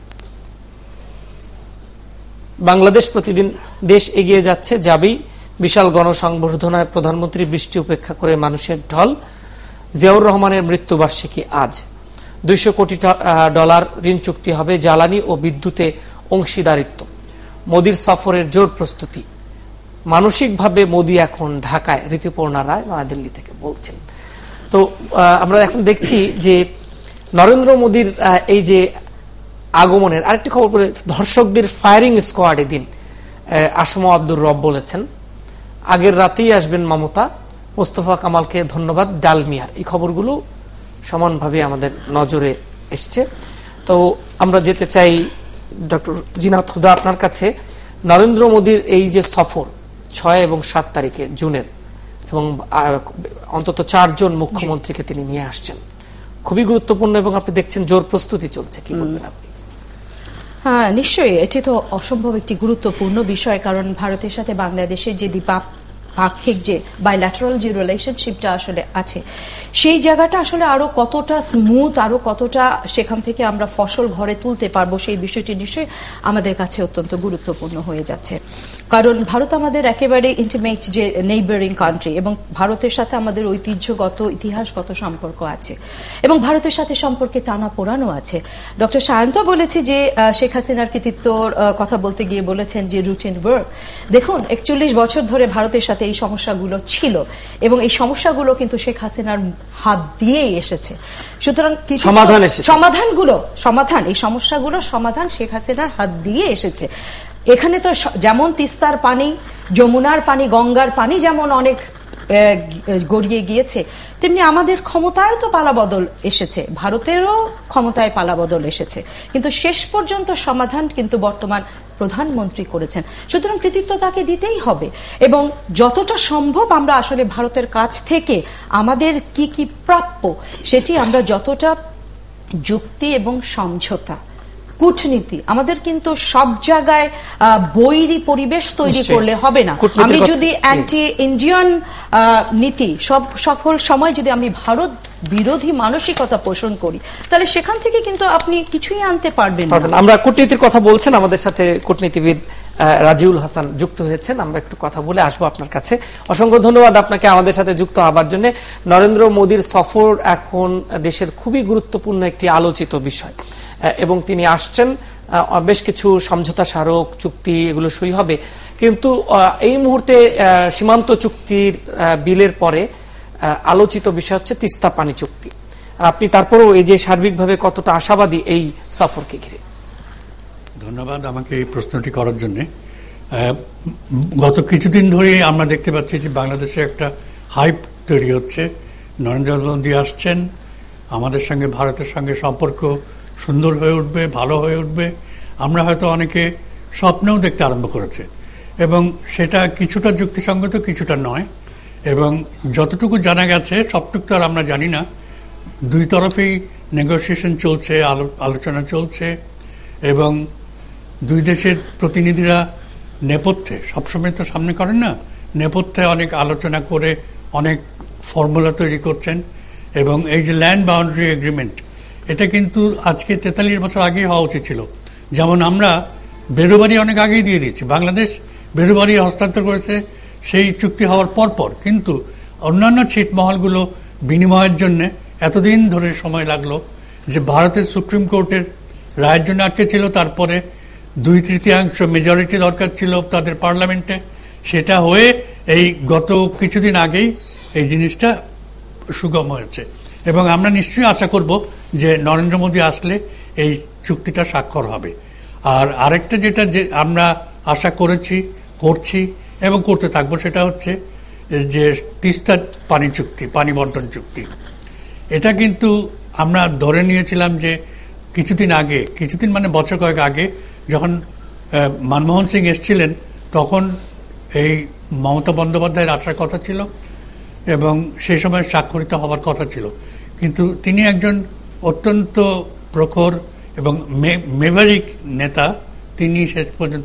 বাংলাদেশ প্রতিদিন, দেশ এগিয়ে যাচ্ছে, যাবেই। বিশাল গণসংবর্ধনায় প্রধানমন্ত্রী, বৃষ্টি উপেক্ষা করে মানুষের ঢল। জিয়াউর রহমানের মৃত্যুবার্ষিকী আজ। $200 কোটি ঋণ চুক্তি হবে, জ্বালানি ও বিদ্যুতে অংশীদারিত্ব। মোদির সফরের জোর প্রস্তুতি। মানসিকভাবে মোদি এখন ঢাকায়, ঋতুপর্ণা রায় নয়াদিল্লি থেকে বলছেন। তো আমরা এখন দেখছি যে নরেন্দ্র মোদির এই যে আগমনের আরেকটি খবর পড়ে, ধর্ষকদের ফায়ারিং স্কোয়াডে দিন। আসমা আব্দুর রব বলেছেন আগের রাতেই আসবেন মমতা। মোস্তফা কামালকে ধন্যবাদ ডালমিয়ার। এই খবরগুলো সমানভাবে আমাদের নজরে এসছে। তো আমরা যেতে চাই ডক্টর জিনাত হুদা আপনার কাছে। নরেন্দ্র মোদীর এই যে সফর 6 এবং 7 তারিখে জুনের, এবং অন্তত 4 জন মুখ্যমন্ত্রীকে তিনি নিয়ে আসছেন, খুবই গুরুত্বপূর্ণ, এবং আপনি দেখছেন জোর প্রস্তুতি চলছে, কি বলবেন আপনি? হ্যাঁ, নিশ্চয়ই এটি তো অসম্ভব একটি গুরুত্বপূর্ণ বিষয়, কারণ ভারতের সাথে বাংলাদেশের যে দ্বিপাক্ষিক যে বাইল্যাটারাল যে রিলেশনশিপটা আসলে আছে, সেই জায়গাটা আসলে আরো কতটা স্মুথ, আরো কতটা সেখান থেকে আমরা ফসল ঘরে তুলতে পারবো, সেই বিষয়টি নিশ্চয়ই আমাদের কাছে অত্যন্ত গুরুত্বপূর্ণ হয়ে যাচ্ছে। কারণ ভারত আমাদের একেবারে ইন্টিমেট যে নেইবারিং কান্ট্রি, এবং ভারতের সাথে আমাদের ঐতিহ্যগত ইতিহাসগত সম্পর্ক আছে, এবং ভারতের সাথে সম্পর্কে টানা পোড়ানো আছে। ডক্টর সায়ন্ত বলেছে যে শেখ হাসিনার কৃতিত্বর কথা বলতে গিয়ে বলেছেন যে রুটিন ওয়ার্ক। দেখুন, 41 বছর ধরে ভারতের সাথে এই সমস্যাগুলো ছিল, এবং এই সমস্যাগুলো কিন্তু শেখ হাসিনার হাত দিয়েই এসেছে। সুতরাং এই সমস্যাগুলো সমাধান শেখ হাসিনার হাত দিয়ে এসেছে। এখানে তো যেমন তিস্তার পানি, যমুনার পানি, গঙ্গার পানি যেমন অনেক গড়িয়ে গিয়েছে, তেমনি আমাদের ক্ষমতায় তো পালাবদল এসেছে, ভারতেরও ক্ষমতায় পালাবদল এসেছে, কিন্তু শেষ পর্যন্ত সমাধান কিন্তু বর্তমান প্রধানমন্ত্রী করেছেন। সুতরাং কৃতিত্ব তাকে দিতেই হবে, এবং যতটা সম্ভব আমরা আসলে ভারতের কাছ থেকে আমাদের কি কি প্রাপ্য সেটি আমরা যতটা যুক্তি এবং সমঝোতা, কূটনীতি, আমাদের কিন্তু সব জায়গায় বৈরী পরিবেশ তৈরি করলে হবে না। আমি যদি অ্যান্টি ইন্ডিয়ান নীতি সকল সময় যদি আমি ভারত বিরোধী মানসিকতা পোষণ করি, তাহলে সেখান থেকে কিন্তু আপনি কিছুই আনতে পারবেন না। আমরা কূটনীতির কথা বলছেন, আমাদের সাথে কূটনীতিবিদ রাজিউল হাসান যুক্ত হয়েছেন, আমরা একটু কথা বলে আসবো আপনার কাছে। অসংখ্য ধন্যবাদ আপনাকে আমাদের সাথে যুক্ত হবার জন্য। নরেন্দ্র মোদীর সফর এখন দেশের খুবই গুরুত্বপূর্ণ একটি আলোচিত বিষয়, এবং তিনি আসছেন, বেশ কিছু সমঝোতা স্মারক চুক্তি এগুলো সই হবে, কিন্তু এই মুহূর্তে সীমান্ত চুক্তির বিলের পরে আলোচিত বিষয় হচ্ছে তিস্তা পানি চুক্তি। আপনি তারপরও এই যে সার্বিকভাবে কতটা আশাবাদী এই সফরকে ঘিরে? ধন্যবাদ আমাকে এই প্রশ্নটি করার জন্য। গত কিছুদিন ধরে আমরা দেখতে পাচ্ছি যে বাংলাদেশে একটা হাইপ তৈরি হচ্ছে। নরেন্দ্র মোদী আসছেন, আমাদের সঙ্গে ভারতের সঙ্গে সম্পর্ক সুন্দর হয়ে উঠবে, ভালো হয়ে উঠবে। আমরা হয়তো অনেকে স্বপ্নেও দেখতে আরম্ভ করেছে, এবং সেটা কিছুটা যুক্তিসঙ্গত, কিছুটা নয়। এবং যতটুকু জানা গেছে সবটুকু তো আর আমরা জানি না। দুই তরফেই নেগোসিয়েশন চলছে, আলোচনা চলছে, এবং দুই দেশের প্রতিনিধিরা নেপথ্যে, সবসময় তো সামনে করেন না, নেপথ্যে অনেক আলোচনা করে অনেক ফর্মুলা তৈরি করছেন। এবং এই যে ল্যান্ড বাউন্ডারি এগ্রিমেন্ট, এটা কিন্তু আজকে 43 বছর আগেই হওয়া উচিত ছিল। যেমন আমরা বেরুবাড়ি অনেক আগেই দিয়ে দিচ্ছি, বাংলাদেশ বেরুবাড়ি হস্তান্তর করেছে সেই চুক্তি হওয়ার পরপর, কিন্তু অন্যান্য ছিটমহলগুলো বিনিময়ের জন্য এতদিন ধরে সময় লাগলো যে ভারতের সুপ্রিম কোর্টের রায়ের জন্য আটকে ছিল। তারপরে 2/3 মেজরিটি দরকার ছিল তাদের পার্লামেন্টে, সেটা হয়ে এই গত কিছুদিন আগেই এই জিনিসটা সুগম হয়েছে। এবং আমরা নিশ্চয়ই আশা করব যে নরেন্দ্র মোদী আসলে এই চুক্তিটা স্বাক্ষর হবে। আর আরেকটা যেটা যে আমরা আশা করছি এবং করতে থাকবো, সেটা হচ্ছে যে তিস্তা পানি চুক্তি, পানি বন্টন চুক্তি। এটা কিন্তু আমরা ধরে নিয়েছিলাম যে কিছুদিন মানে বছর কয়েক আগে যখন মনমোহন সিং এসেছিলেন, তখন এই মমতা বন্দ্যোপাধ্যায়ের আসার কথা ছিল এবং সেই সময় স্বাক্ষরিত হবার কথা ছিল। কিন্তু তিনি একজন অত্যন্ত প্রখর এবং মেভারিক নেতা, তিনি শেষ পর্যন্ত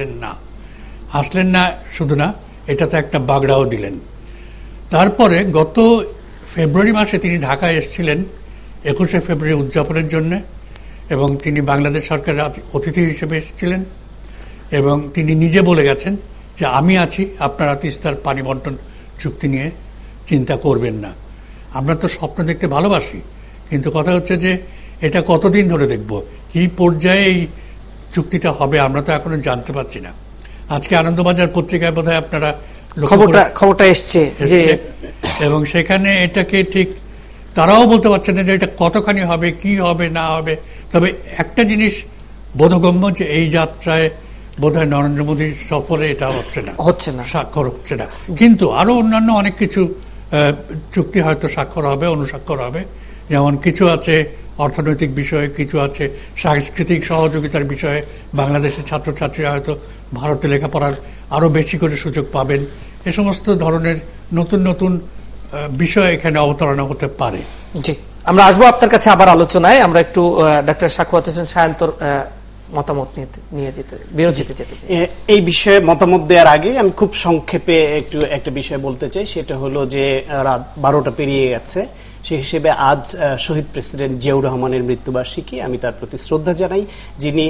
আসলেন না। শুধু না, এটাতে একটা বাগড়াও দিলেন। তারপরে গত ফেব্রুয়ারি মাসে তিনি ঢাকায় এসেছিলেন 21শে ফেব্রুয়ারি উদযাপনের জন্য, এবং তিনি বাংলাদেশ সরকারের অতিথি হিসেবে এসেছিলেন। এবং তিনি নিজে বলে গেছেন যে আমি আছি, আপনারা তিস্তার পানি বন্টন চুক্তি নিয়ে চিন্তা করবেন না। আমরা তো স্বপ্ন দেখতে ভালোবাসি, কিন্তু কথা হচ্ছে যে এটা কতদিন ধরে দেখব, কি পর্যায়ে এই চুক্তিটা হবে আমরা তো এখনো জানতে পারছি না। আজকে আনন্দবাজার পত্রিকায় বোধহয় আপনারা খবরটা এসছে, এবং সেখানে এটাকে ঠিক তারাও বলতে পারছেন না যে এটা কতখানি হবে, কি হবে না হবে। তবে একটা জিনিস বোধগম্য, যে এই যাত্রায় বোধহয় নরেন্দ্র মোদীর সফরে এটা হচ্ছে না, স্বাক্ষর হচ্ছে না। কিন্তু আরো অন্যান্য অনেক কিছু চুক্তি হয়তো স্বাক্ষর হবে, অনুস্বাক্ষর হবে। যেমন কিছু আছে অর্থনৈতিক বিষয়ে, কিছু আছে সাংস্কৃতিক সহযোগিতার বিষয়ে। বাংলাদেশের ছাত্রছাত্রীরা হয়তো ভারতে লেখাপড়ার আরো বেশি করে সুযোগ পাবেন। এ সমস্ত ধরনের নতুন নতুন বিষয় এখানে অবতারণা হতে পারে। জি, আমরা আসবো আপনার কাছে আবার আলোচনায়। আমরা একটু ডক্টর সাখাওয়াত হোসেন সায়ন্তর মতামত নিয়ে বিরোধীতে যেতে চাই। এই বিষয়ে মতামত দেওয়ার আগে আমি খুব সংক্ষেপে একটা বিষয় বলতে চাই, সেটা হলো যে রাত 12টা পেরিয়ে গেছে, সেই হিসেবে আজ শহীদ প্রেসিডেন্ট জিয়াউর রহমানের মৃত্যুবার্ষিকী। আমি তার প্রতি শ্রদ্ধা জানাই, যিনি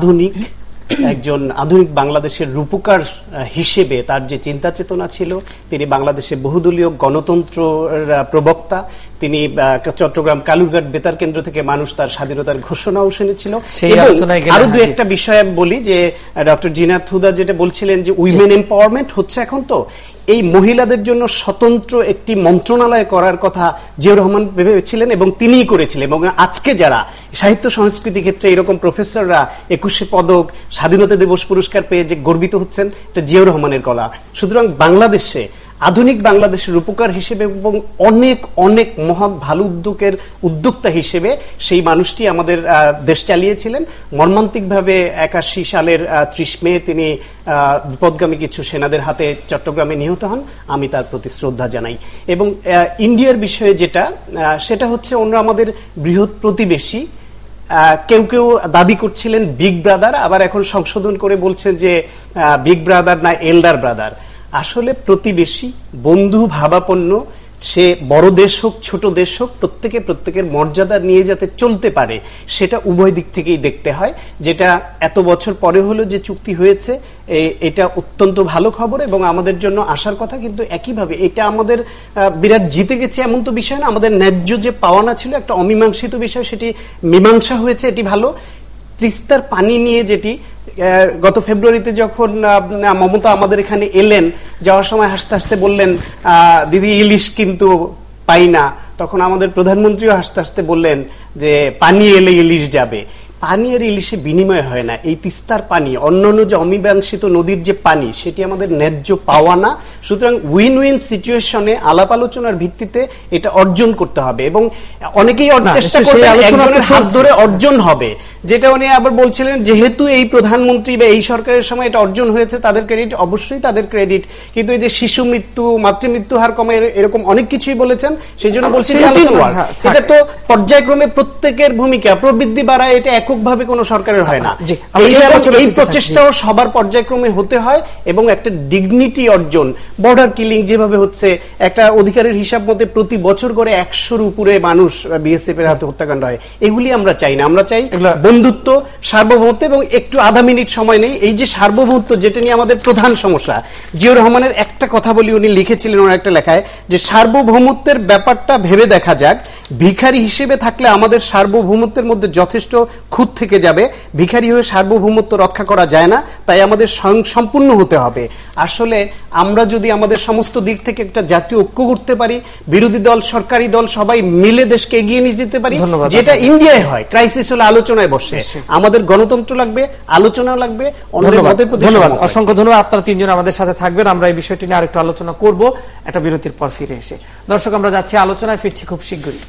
একজন আধুনিক বাংলাদেশের রূপকার হিসেবে তার যে চিন্তা চেতনা ছিল, তিনি বাংলাদেশে বহুদলীয় গণতন্ত্র প্রবক্তা, তিনি চট্টগ্রাম কালুরঘাট বেতার কেন্দ্র থেকে মানুষ তার স্বাধীনতার ঘোষণাও শুনেছিল। আরো দু একটা বিষয় আমি বলি যে ডক্টর জিনাত হুদা যেটা বলছিলেন যে উইমেন এম্পাওয়ারমেন্ট হচ্ছে এখন, তো এই মহিলাদের জন্য স্বতন্ত্র একটি মন্ত্রণালয় করার কথা জিয়াউর রহমান ভেবেছিলেন এবং তিনিই করেছিলেন। এবং আজকে যারা সাহিত্য সংস্কৃতি ক্ষেত্রে এরকম প্রফেসররা 21শে পদক, স্বাধীনতা দিবস পুরস্কার পেয়ে যে গর্বিত হচ্ছেন, এটা জিয়াউর রহমানের কলা। সুতরাং বাংলাদেশে আধুনিক বাংলাদেশের রূপকার হিসেবে এবং অনেক অনেক মহৎ ভালো উদ্যোগের উদ্যোক্তা হিসেবে সেই মানুষটি আমাদের দেশ চালিয়েছিলেন। মর্মান্তিকভাবে 81 সালের 30 মে তিনি বিপদগামী কিছু সেনাদের হাতে চট্টগ্রামে নিহত হন। আমি তার প্রতি শ্রদ্ধা জানাই। এবং ইন্ডিয়ার বিষয়ে সেটা হচ্ছে অন্য আমাদের বৃহৎ প্রতিবেশী। কেউ কেউ দাবি করছিলেন বিগ ব্রাদার, আবার এখন সংশোধন করে বলছেন যে বিগ ব্রাদার না এল্ডার ব্রাদার। আসলে প্রতিবেশী, বন্ধু ভাবাপন্ন, সে বড় দেশ হোক ছোট দেশ হোক, প্রত্যেকের মর্যাদা নিয়ে যাতে চলতে পারে, সেটা উভয় দিক থেকেই দেখতে হয়। যেটা এত বছর পরে হলো যে চুক্তি হয়েছে, এটা অত্যন্ত ভালো খবর এবং আমাদের জন্য আসার কথা। কিন্তু একইভাবে এটা আমাদের বিরাট জিতে গেছে এমন তো বিষয় না, আমাদের ন্যায্য যে পাওয়ানা ছিল, একটা অমীমাংসিত বিষয়, সেটি মীমাংসা হয়েছে, এটি ভালো। তিস্তার পানি নিয়ে যেটি গত ফেব্রুয়ারিতে যখন মমতা আমাদের এখানে এলেন, যাওয়ার সময় হাসতে হাসতে বললেন দিদি ইলিশ কিন্তু পাই না, তখন আমাদের প্রধানমন্ত্রীও হাসতে হাসতে বললেন যে পানি এলে ইলিশ যাবে। পানি আর ইলিশে বিনিময় হয় না। এই তিস্তার পানি, অন্যান্য যে অমীমাংসিত নদীর যে পানি, সেটি আমাদের ন্যায্য পাওয়া না। সুতরাং উইন উইন সিচুয়েশনে আলাপ আলোচনার ভিত্তিতে এটা অর্জন করতে হবে এবং অনেকেই চেষ্টা করবে একজনের হাত ধরে অর্জন হবে, যেটা উনি আবার বলছিলেন যেহেতু এই প্রধানমন্ত্রী বা এই সরকারের সময় এটা অর্জন হয়েছে, তাদের ক্রেডিট, অবশ্যই তাদের ক্রেডিট। কিন্তু এই যে শিশু মৃত্যু, মাতৃমৃত্যু হার কমে, এরকম অনেক কিছুই বলেছেন। সেই জন্য বলছি এটা তো পর্যায়ক্রমে প্রত্যেকের ভূমিকা, প্রবৃদ্ধি বাড়ায়, এটা এককভাবে কোনো সরকারের হয় না। এই প্রচেষ্টাও সবার পর্যায়ক্রমে হতে হয় এবং একটা ডিগনিটি অর্জন। বর্ডার কিলিং যেভাবে হচ্ছে, একটা অধিকারের হিসাব মতে প্রতি বছর করে 100-র উপরে মানুষ বিএসএফ এর হাতে হত্যাকাণ্ড হয়। এগুলি আমরা চাই না। আমরা চাই বন্ধুত্ব, সার্বভৌমত্ব। এবং একটু আধা মিনিট সময় নেই, এই যে সার্বভৌমত্ব, যেটা নিয়ে আমাদের প্রধান সমস্যা, জিয়াউর রহমানের একটা কথা বলি, উনি লিখেছিলেন ওনার একটা লেখায় যে সার্বভৌমত্বের ব্যাপারটা ভেবে দেখা যাক, ভিখারি হিসেবে থাকলে আমাদের সার্বভৌমত্বের মধ্যে যথেষ্ট খুঁত থেকে যাবে, ভিখারি হয়ে সার্বভৌমত্ব রক্ষা করা যায় না, তাই আমাদের সম্পূর্ণ হতে হবে। আসলে আমরা যদি আমাদের সমস্ত দিক থেকে একটা জাতীয় ঐক্য করতে পারি, বিরোধী দল, সরকারি দল সবাই মিলে দেশকে এগিয়ে নিয়ে যেতে পারি, যেটা ইন্ডিয়ায় হয়, ক্রাইসিস হলে আলোচনায় বসে। আমাদের গণতন্ত্র লাগবে, আলোচনা লাগবে। ধন্যবাদ, অসংখ্য ধন্যবাদ। আপনারা তিনজন আমাদের সাথে থাকবেন, আমরা এই বিষয়টি নিয়ে আরেকটু আলোচনা করব একটা বিরতির পর ফিরে এসে। দর্শক, আমরা যাচ্ছি আলোচনায়, ফিরছি খুব শীঘ্রই।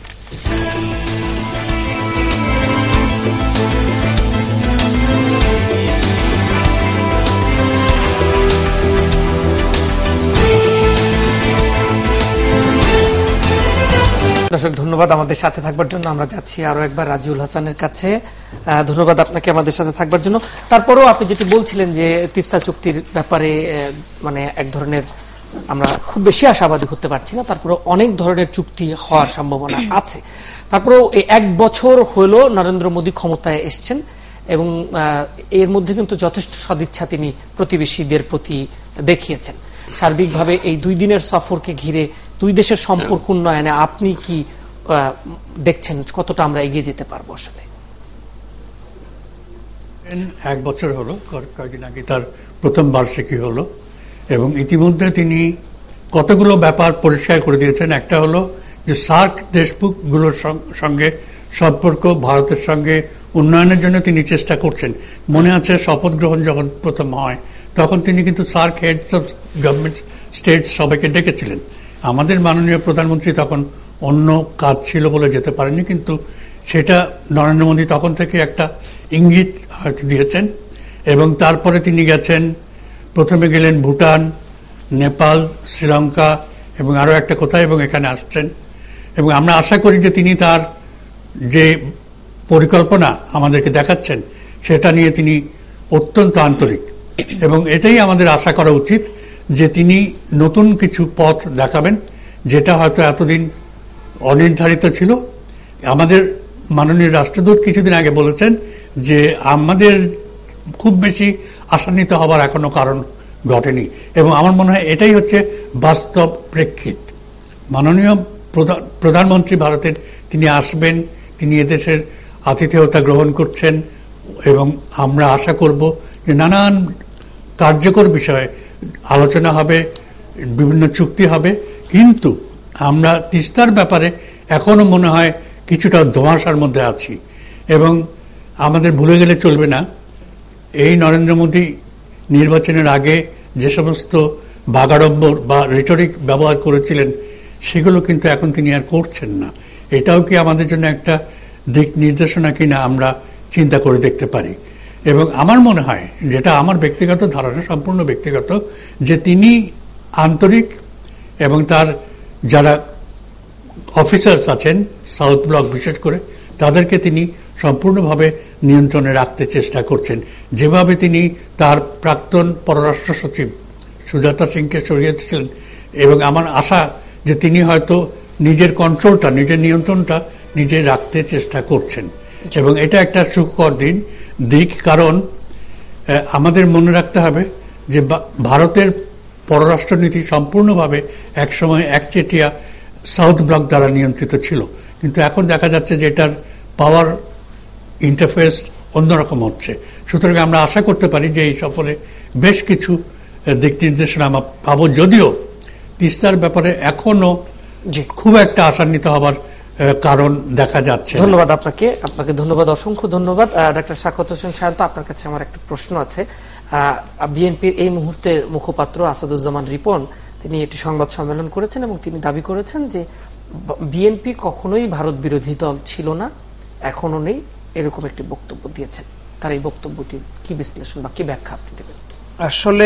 দর্শক, ধন্যবাদ আমাদের সাথে থাকবার জন্য। আমরা যাচ্ছি আরো একবার রাজিউল হাসানের কাছে। ধন্যবাদ আপনাকে আমাদের সাথে থাকবার জন্য। তারপরেও আপনি যেটি বলছিলেন যে তিস্তা চুক্তির ব্যাপারে মানে এক ধরনের আমরা খুব বেশি আশাবাদী হতে পারছি না, তারপরে অনেক ধরনের চুক্তি হওয়ার সম্ভাবনা আছে। তারপরেও এই 1 বছর হলো নরেন্দ্র মোদী ক্ষমতায় এসছেন এবং এর মধ্যে কিন্তু যথেষ্ট সদিচ্ছা তিনি প্রতিবেশীদের প্রতি দেখিয়েছেন। সার্বিকভাবে এই 2 দিনের সফরকে ঘিরে 2 দেশের সম্পর্ক উন্নয়নে আপনি কি দেখছেন, কতটা আমরা এগিয়ে যেতে পারবো? আসলে 1 বছর হলো, কয়েকদিন আগে তার প্রথম বার্ষিকী হলো এবং ইতিমধ্যে তিনি কতগুলো ব্যাপার পরিষ্কার করে দিয়েছেন। একটা হলো যে সার্ক দেশগুলোর সঙ্গে সম্পর্ক ভারতের সঙ্গে উন্নয়নের জন্য তিনি চেষ্টা করছেন। মনে আছে শপথ গ্রহণ যখন প্রথম হয়, তখন তিনি কিন্তু SAARC heads of government state সবাইকে ডেকেছিলেন। আমাদের মাননীয় প্রধানমন্ত্রী তখন অন্য কাজ ছিল বলে যেতে পারেননি, কিন্তু সেটা নরেন্দ্র মোদী তখন থেকে একটা ইঙ্গিত হয়তো দিয়েছেন। এবং তারপরে তিনি গেছেন, প্রথমে গেলেন ভুটান, নেপাল, শ্রীলঙ্কা এবং আরও একটা কোথায়, এবং এখানে আসছেন। এবং আমরা আশা করি যে তিনি তার যে পরিকল্পনা আমাদেরকে দেখাচ্ছেন, সেটা নিয়ে তিনি অত্যন্ত আন্তরিক, এবং এটাই আমাদের আশা করা উচিত যে তিনি নতুন কিছু পথ দেখাবেন, যেটা হয়তো এতদিন অনির্ধারিত ছিল। আমাদের মাননীয় রাষ্ট্রদূত কিছুদিন আগে বলেছেন যে আমাদের খুব বেশি আশান্বিত হবার এখনো কারণ ঘটেনি, এবং আমার মনে হয় এটাই হচ্ছে বাস্তব প্রেক্ষিত। মাননীয় প্রধানমন্ত্রী ভারতের, তিনি আসবেন, তিনি এদেশের আতিথেয়তা গ্রহণ করছেন, এবং আমরা আশা করব যে নানান কার্যকর বিষয়ে আলোচনা হবে, বিভিন্ন চুক্তি হবে। কিন্তু আমরা তিস্তার ব্যাপারে এখনো মনে হয় কিছুটা ধোঁয়াশার মধ্যে আছি, এবং আমাদের ভুলে গেলে চলবে না, এই নরেন্দ্র মোদী নির্বাচনের আগে যে সমস্ত বাগাড়ম্বর বা রিটরিক ব্যবহার করেছিলেন সেগুলো কিন্তু এখন তিনি আর করছেন না। এটাও কি আমাদের জন্য একটা দিক নির্দেশনা কিনা আমরা চিন্তা করে দেখতে পারি। এবং আমার মনে হয়, যেটা আমার ব্যক্তিগত ধারণা, সম্পূর্ণ ব্যক্তিগত, যে তিনি আন্তরিক, এবং তার যারা অফিসার্স আছেন সাউথ ব্লক বিশেষ করে, তাদেরকে তিনি সম্পূর্ণভাবে নিয়ন্ত্রণে রাখতে চেষ্টা করছেন। যেভাবে তিনি তার প্রাক্তন পররাষ্ট্র সচিব সুজাতা সিংকে সরিয়েছিলেন, এবং আমার আশা যে তিনি হয়তো নিজের কন্ট্রোলটা, নিজের নিয়ন্ত্রণটা নিজে রাখতে চেষ্টা করছেন, এবং এটা একটা সুখকর দিক। কারণ আমাদের মনে রাখতে হবে যে ভারতের পররাষ্ট্রনীতি সম্পূর্ণভাবে একসময় একচেটিয়া সাউথ ব্লক দ্বারা নিয়ন্ত্রিত ছিল, কিন্তু এখন দেখা যাচ্ছে যে এটার পাওয়ার ইন্টারফেস অন্যরকম হচ্ছে। সুতরাং আমরা আশা করতে পারি যে এই সফরে বেশ কিছু দিক নির্দেশনা আমরা পাবো, যদিও তিস্তার ব্যাপারে এখনো খুব একটা আশান্বিত হবার কারণ দেখা যাচ্ছে। ধন্যবাদ আপনাকে ধন্যবাদ, অসংখ্য ধন্যবাদ। ডক্টর সাখাওয়াত হোসেন সায়ন্ত, আপনার কাছে আমার একটা প্রশ্ন আছে। বিএনপির এই মুহূর্তের মুখপাত্র আসাদুজ্জামান রিপন তিনি একটি সংবাদ সম্মেলন করেছেন এবং তিনি দাবি করেছেন যে বিএনপি কখনোই ভারত বিরোধী দল ছিল না, এখনো নেই, এরকম একটি বক্তব্য দিয়েছেন। তার এই বক্তব্যটি কি বিশ্লেষণ বা কি ব্যাখ্যা আপনি দেবেন? আসলে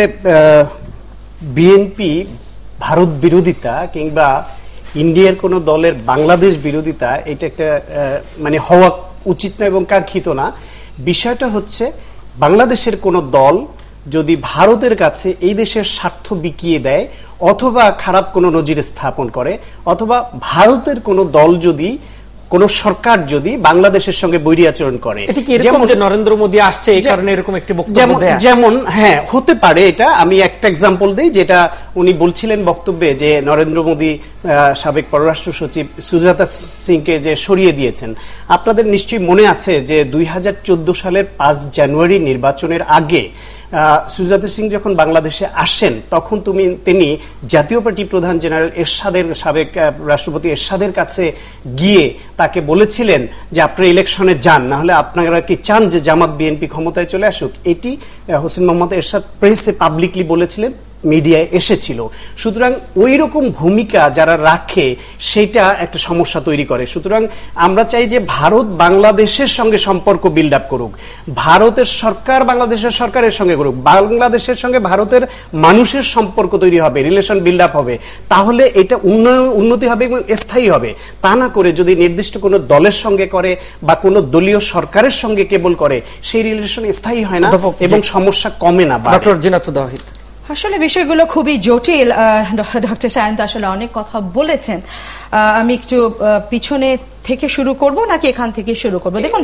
বিএনপি ভারত বিরোধিতা কিংবা ইন্ডিয়ার কোন দলের বাংলাদেশ বিরোধিতা, এটা একটা মানে হওয়া উচিত না এবং কাঙ্ক্ষিত না। বিষয়টা হচ্ছে, বাংলাদেশের কোন দল যদি ভারতের কাছে এই দেশের স্বার্থ বিকিয়ে দেয়, অথবা খারাপ কোনো নজির স্থাপন করে, অথবা ভারতের কোন দল যদি, কোন সরকার যদি বাংলাদেশের সঙ্গে বৈরী আচরণ করে, নরেন্দ্র মোদী আসছে এই কারণে এরকম একটি বক্তব্য দেয়া, যেমন হ্যাঁ হতে পারে। এটা আমি একটা এক্সাম্পল দিই, যেটা উনি বলছিলেন বক্তব্যে, যে নরেন্দ্র মোদী সাবেক পররাষ্ট্র সচিব সুজাতা সিংকে যে সরিয়ে দিয়েছেন। আপনাদের নিশ্চয়ই মনে আছে যে 2014 সালের 5 জানুয়ারি নির্বাচনের আগে সুজাতা সিং যখন বাংলাদেশে আসেন, তখন তিনি জাতীয় পার্টি প্রধান জেনারেল এরশাদের, সাবেক রাষ্ট্রপতি এরশাদের কাছে গিয়ে তাকে বলেছিলেন যে আপনারা ইলেকশনে যান, না হলে আপনারা কি চান যে জামাত বিএনপি ক্ষমতায় চলে আসুক। এটি হোসেন মোহাম্মদ এরশাদ প্রেসে পাবলিকলি বলেছিলেন, মিডিয়ায় এসেছিল। সুতরাং ওই রকম ভূমিকা যারা রাখে, সেটা একটা সমস্যা তৈরি করে। সুতরাং আমরা চাই যে ভারত বাংলাদেশের সঙ্গে সম্পর্ক বিল্ড আপ করুক, ভারতের সরকার বাংলাদেশের সরকারের সঙ্গে করুক, বাংলাদেশের সঙ্গে ভারতের মানুষের সম্পর্ক তৈরি হবে, রিলেশন বিল্ড আপ হবে, তাহলে এটা উন্নতি হবে এবং স্থায়ী হবে। তা না করে যদি নির্দিষ্ট কোনো দলের সঙ্গে করে বা কোনো দলীয় সরকারের সঙ্গে কেবল করে, সেই রিলেশন স্থায়ী হয় না এবং সমস্যা কমে না। ডক্টর জিনাত ওয়াহিদ, আসলে বিষয়গুলো খুবই জটিল। ডক্টর সায়ন্ত আসলে অনেক কথা বলেছেন। আমি একটু পিছনে থেকে শুরু করব নাকি এখান থেকে শুরু করব? দেখুন,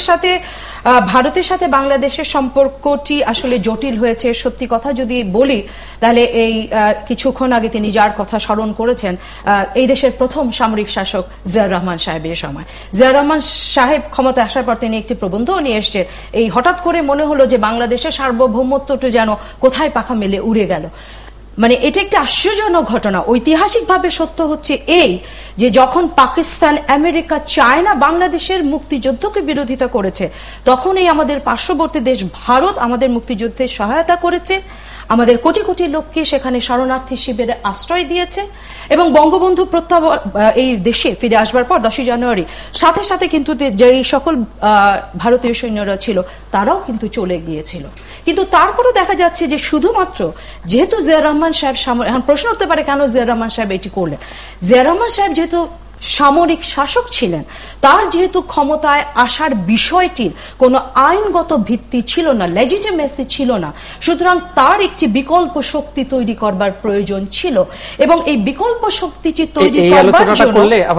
ভারতের সাথে বাংলাদেশের সম্পর্কটি আসলে জটিল হয়েছে। সত্যি কথা যদি বলি, তাহলে এই কিছুক্ষণ আগে তিনি যার কথা স্মরণ করেছেন, এই দেশের প্রথম সামরিক শাসক জিয়াউর রহমান সাহেবের সময়, জিয়াউর রহমান সাহেব ক্ষমতায় আসার পর তিনি একটি প্রবন্ধও নিয়ে এসছেন। এই হঠাৎ করে মনে হলো যে বাংলাদেশের সার্বভৌমত্বটা যেন কোথায় পাখা মেলে উড়ে গেল। মানে এটা একটা আশ্চর্যজনক ঘটনা। ঐতিহাসিকভাবে সত্য হচ্ছে এই যে যখন পাকিস্তান, আমেরিকা, চায়না বাংলাদেশের মুক্তিযুদ্ধকে বিরোধিতা করেছে, তখন এই আমাদের পার্শ্ববর্তী দেশ ভারত আমাদের মুক্তিযুদ্ধে সহায়তা করেছে, আমাদের কোটি কোটি লোককে সেখানে শরণার্থী শিবিরে আশ্রয় দিয়েছে, এবং বঙ্গবন্ধু এই দেশে ফিরে আসবার পর 10 জানুয়ারি সাথে সাথে কিন্তু যে সকল ভারতীয় সৈন্যরা ছিল তারাও কিন্তু চলে গিয়েছিল। কিন্তু তারপরও দেখা যাচ্ছে যে শুধুমাত্র যেহেতু জিয়াউর রহমান সাহেব, এখন প্রশ্ন উঠতে পারে কেন জিয়াউর রহমান সাহেব এটি করলেন। জিয়াউর রহমান সাহেব যেহেতু সামরিক শাসক ছিলেন, তার যেহেতু ক্ষমতায় আসার বিষয়টির কোনো আইনগত ভিত্তি ছিল না, লেজিটিমেসি ছিল না, সুতরাং তার একটি বিকল্প শক্তি তৈরি করবার প্রয়োজন ছিল। এবং এই বিকল্প শক্তিটি তৈরি করবার জন্য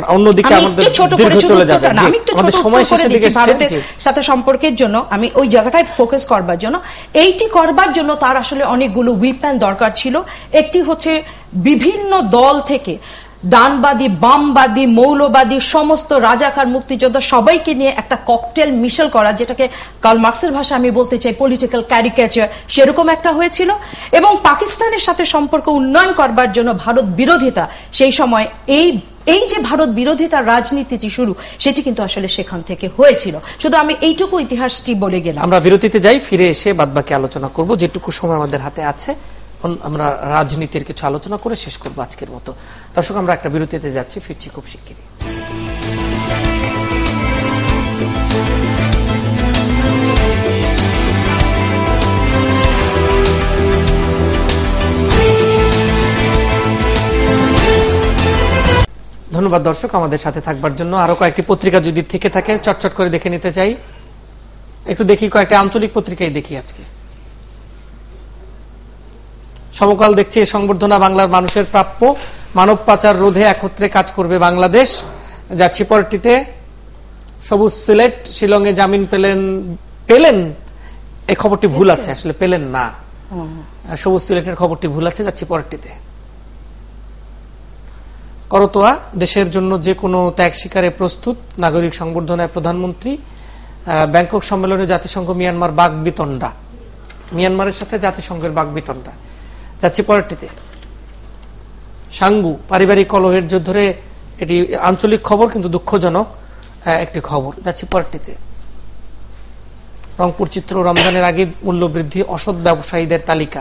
ভারতের সাথে সম্পর্কের জন্য আমি ওই জায়গাটায় ফোকাস করবার জন্য, এইটি করবার জন্য তার আসলে অনেকগুলো উইপেন দরকার ছিল। একটি হচ্ছে বিভিন্ন দল থেকে ডানবাদী, বামবাদী, মৌলবাদী, সমস্ত রাজাকার, মুক্তিযোদ্ধা সবাইকে নিয়ে একটা ককটেল মিশেল করা, যেটাকে কার্ল মার্কসের ভাষা আমি বলতে চাই পলিটিক্যাল ক্যারিকেচার, সেরকম একটা হয়েছিল। এবং পাকিস্তানের সাথে সম্পর্ক উন্নয়ন করবার জন্য ভারত বিরোধিতা, সেই সময় এই যে ভারত বিরোধিতার রাজনীতিটি শুরু, সেটি কিন্তু আসলে সেখান থেকে হয়েছিল। শুধু আমি এইটুকু ইতিহাসটি বলে গেলাম। আমরা বিরতিতে যাই, ফিরে এসে বাদবাকি আলোচনা করব। যেটুকু সময় আমাদের হাতে আছে আমরা রাজনীতির কিছু আলোচনা করে শেষ করবো আজকের মতো। দর্শক, আমরা একটা বিরতিতে যাচ্ছি, ফিরছি খুব শিগগিরই। ধন্যবাদ দর্শক আমাদের সাথে থাকবার জন্য। আরো কয়েকটি পত্রিকা যদি থেকে থাকে চটচট করে দেখে নিতে চাই। একটু দেখি, কয়েকটা আঞ্চলিক পত্রিকাই দেখি আজকে। সমকাল দেখছি, সংবর্ধনা বাংলার মানুষের প্রাপ্য, মানব পাচার রোধে একত্রে কাজ করবে বাংলাদেশ। যাচ্ছি পরেরটিতে। সবুজ সিলেট, শিলংয়ে জামিন পেলেন, এই খবরটি ভুল আছে, আসলে পেলেন না, সবুজ সিলেটের খবরটি ভুল আছে। যাচ্ছি পরেরটিতে। করতোয়া, দেশের জন্য যে কোনো ত্যাগ স্বীকারে প্রস্তুত, নাগরিক সংবর্ধনায় প্রধানমন্ত্রী। ব্যাংকক সম্মেলনে জাতিসংঘ মিয়ানমার বাগবিতণ্ডা, মিয়ানমারের সাথে জাতিসংঘের বাগবিতণ্ডা। যাচ্ছি পরেরটিতে। সাঙ্গু, পারিবারিক কলহের জের ধরে, এটি আঞ্চলিক খবর কিন্তু দুঃখজনক একটি খবর। যাচ্ছি পরেরটিতে। রংপুর চিত্র, রমজানের আগে মূল্যবৃদ্ধি, অসৎ ব্যবসায়ীদের তালিকা।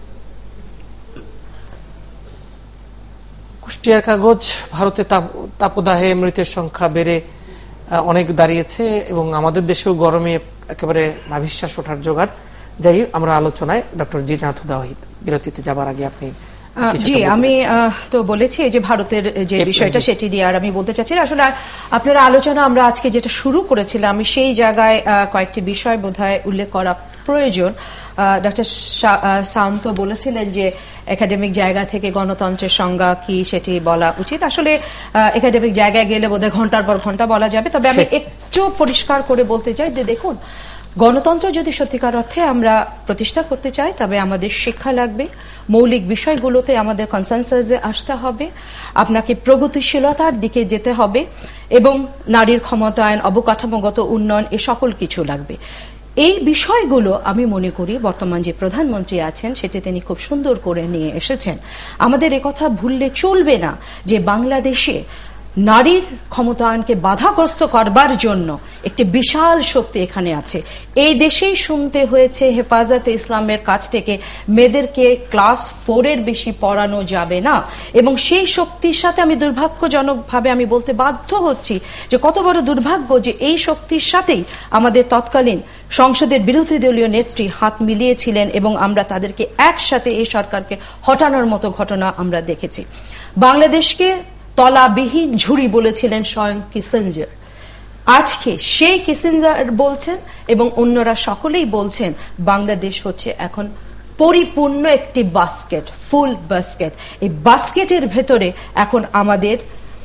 কুষ্টিয়ার কাগজ, ভারতে তাপদাহে মৃতের সংখ্যা বেড়ে অনেক দাঁড়িয়েছে এবং আমাদের দেশেও গরমে একেবারে নাভিশ্বাস ওঠার জোগাড়। যাই আমরা আলোচনায় ডক্টর জিনাত হুদা ওয়াহিদ, বিরতিতে যাবার আগে আপনি। জি, আমি তো বলেছি যে ভারতের যে বিষয়টা সেটি নিয়ে আর আমি বলতে চাচ্ছি না। আসলে আপনারা আলোচনা আমরা আজকে যেটা শুরু করেছিলাম, আমি সেই জায়গায় কয়েকটি বিষয় বোধহয় উল্লেখ করা প্রয়োজন। ডক্টর শান্ত বলেছিলেন যে একাডেমিক জায়গা থেকে গণতন্ত্রের সংজ্ঞা কি সেটি বলা উচিত। আসলে একাডেমিক জায়গায় গেলে বোধহয় ঘন্টার পর ঘন্টা বলা যাবে, তবে আমি একটু পরিষ্কার করে বলতে চাই যে দেখুন, গণতন্ত্র যদি সত্যিকার অর্থে আমরা প্রতিষ্ঠা করতে চাই, তবে আমাদের শিক্ষা লাগবে, মৌলিক বিষয়গুলোতে আমাদের কনসেনসাসে আসতে হবে, আপনাকে প্রগতিশীলতার দিকে যেতে হবে এবং নারীর ক্ষমতায়ন, অবকাঠামোগত উন্নয়ন, এ সকল কিছু লাগবে। এই বিষয়গুলো আমি মনে করি বর্তমান যে প্রধানমন্ত্রী আছেন সেটি তিনি খুব সুন্দর করে নিয়ে এসেছেন। আমাদের একথা ভুললে চলবে না যে বাংলাদেশে নারীর ক্ষমতায়নকে বাধাগ্রস্ত করবার জন্য একটি বিশাল শক্তি এখানে আছে। এই দেশেই শুনতে হয়েছে হেফাজতে ইসলামের কাছ থেকে মেয়েদেরকে ক্লাস 4 বেশি পড়ানো যাবে না, এবং সেই শক্তির সাথে আমি দুর্ভাগ্যজনকভাবে আমি বলতে বাধ্য হচ্ছি যে কত বড় দুর্ভাগ্য যে এই শক্তির সাথেই আমাদের তৎকালীন সংসদের বিরোধী দলীয় নেত্রী হাত মিলিয়েছিলেন এবং আমরা তাদেরকে একসাথে এই সরকারকে হটানোর মতো ঘটনা আমরা দেখেছি। বাংলাদেশকে তলাবিহীন ঝুড়ি বলেছিলেন স্বয়ং কিসিঞ্জার। আজকে সেই কিসিঞ্জার বলছেন এবং অন্যরা সকলেই বলছেন বাংলাদেশ হচ্ছে এখন পরিপূর্ণ একটি বাস্কেট, ফুল বাস্কেট। এই বাস্কেটের ভেতরে এখন আমাদের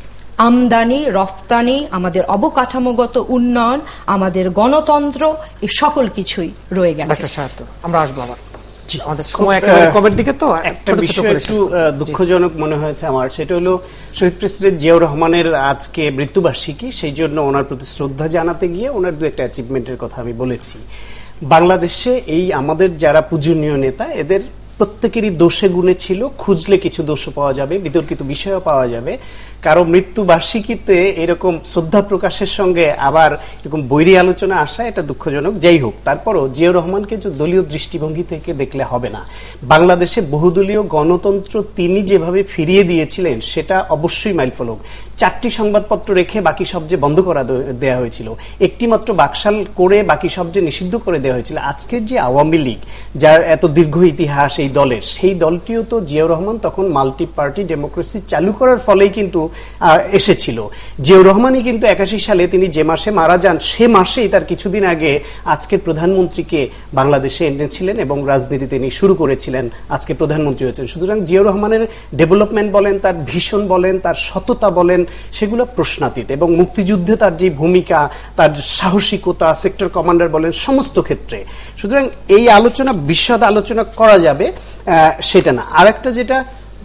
আমদানি, রফতানি, আমাদের অবকাঠামোগত উন্নয়ন, আমাদের গণতন্ত্র, এই সকল কিছুই রয়ে গেছে। আমরা আসবো আবার আমাদের সময় একেবারে কমের দিকে। তো একটা বিষয় একটু দুঃখজনক মনে হয়েছে আমার, সেটা হলো শহীদ প্রেসিডেন্ট জিয়াউর রহমানের আজকে মৃত্যুবার্ষিকী, সেই জন্য ওনার প্রতি শ্রদ্ধা জানাতে গিয়ে ওনার দু একটা অ্যাচিভমেন্টের কথা আমি বলেছি। বাংলাদেশে এই আমাদের যারা পূজনীয় নেতা, এদের প্রত্যেকেরই দোষে গুণে ছিল, খুঁজলে কিছু দোষ পাওয়া যাবে, বিতর্কিত বিষয়ও পাওয়া যাবে। কারো মৃত্যু বার্ষিকীতে এরকম শ্রদ্ধা প্রকাশের সঙ্গে আবার এরকম বৈরী আলোচনা আসা, এটা দুঃখজনক। যাই হোক, তারপরও জিয়াউর রহমানকে যে দলীয় দৃষ্টিভঙ্গি থেকে দেখলে হবে না। বাংলাদেশে বহুদলীয় গণতন্ত্র তিনি যেভাবে ফিরিয়ে দিয়েছিলেন সেটা অবশ্যই মাইলফলক। 4টি সংবাদপত্র রেখে বাকি সব যে বন্ধ করা দেওয়া হয়েছিল, একটি মাত্র বাকশাল করে বাকি সব যে নিষিদ্ধ করে দেওয়া হয়েছিল। আজকের যে আওয়ামী লীগ, যার এত দীর্ঘ ইতিহাস এই দলের, সেই দলটিও তো জিয়াউর রহমান তখন মাল্টি পার্টি ডেমোক্রেসি চালু করার ফলেই কিন্তু এসেছিল। জিয়াউর রহমানই কিন্তু 81 সালে তিনি যে মাসে মারা যান সে মাসেই তার কিছুদিন আগে আজকের প্রধানমন্ত্রীকে বাংলাদেশে এনেছিলেন এবং রাজনীতি তিনি শুরু করেছিলেন, আজকে প্রধানমন্ত্রী হয়েছেন। সুতরাং জিয়াউর রহমানের ডেভেলপমেন্ট বলেন, তার ভিশন বলেন, তার সততা বলেন, সেগুলো প্রশ্নাতীত। এবং মুক্তিযুদ্ধে তার যে ভূমিকা, তার সাহসিকতা, সেক্টর কমান্ডার বলেন, সমস্ত ক্ষেত্রে। সুতরাং এই আলোচনা বিশদ আলোচনা করা যাবে সেটা না। আরেকটা যেটা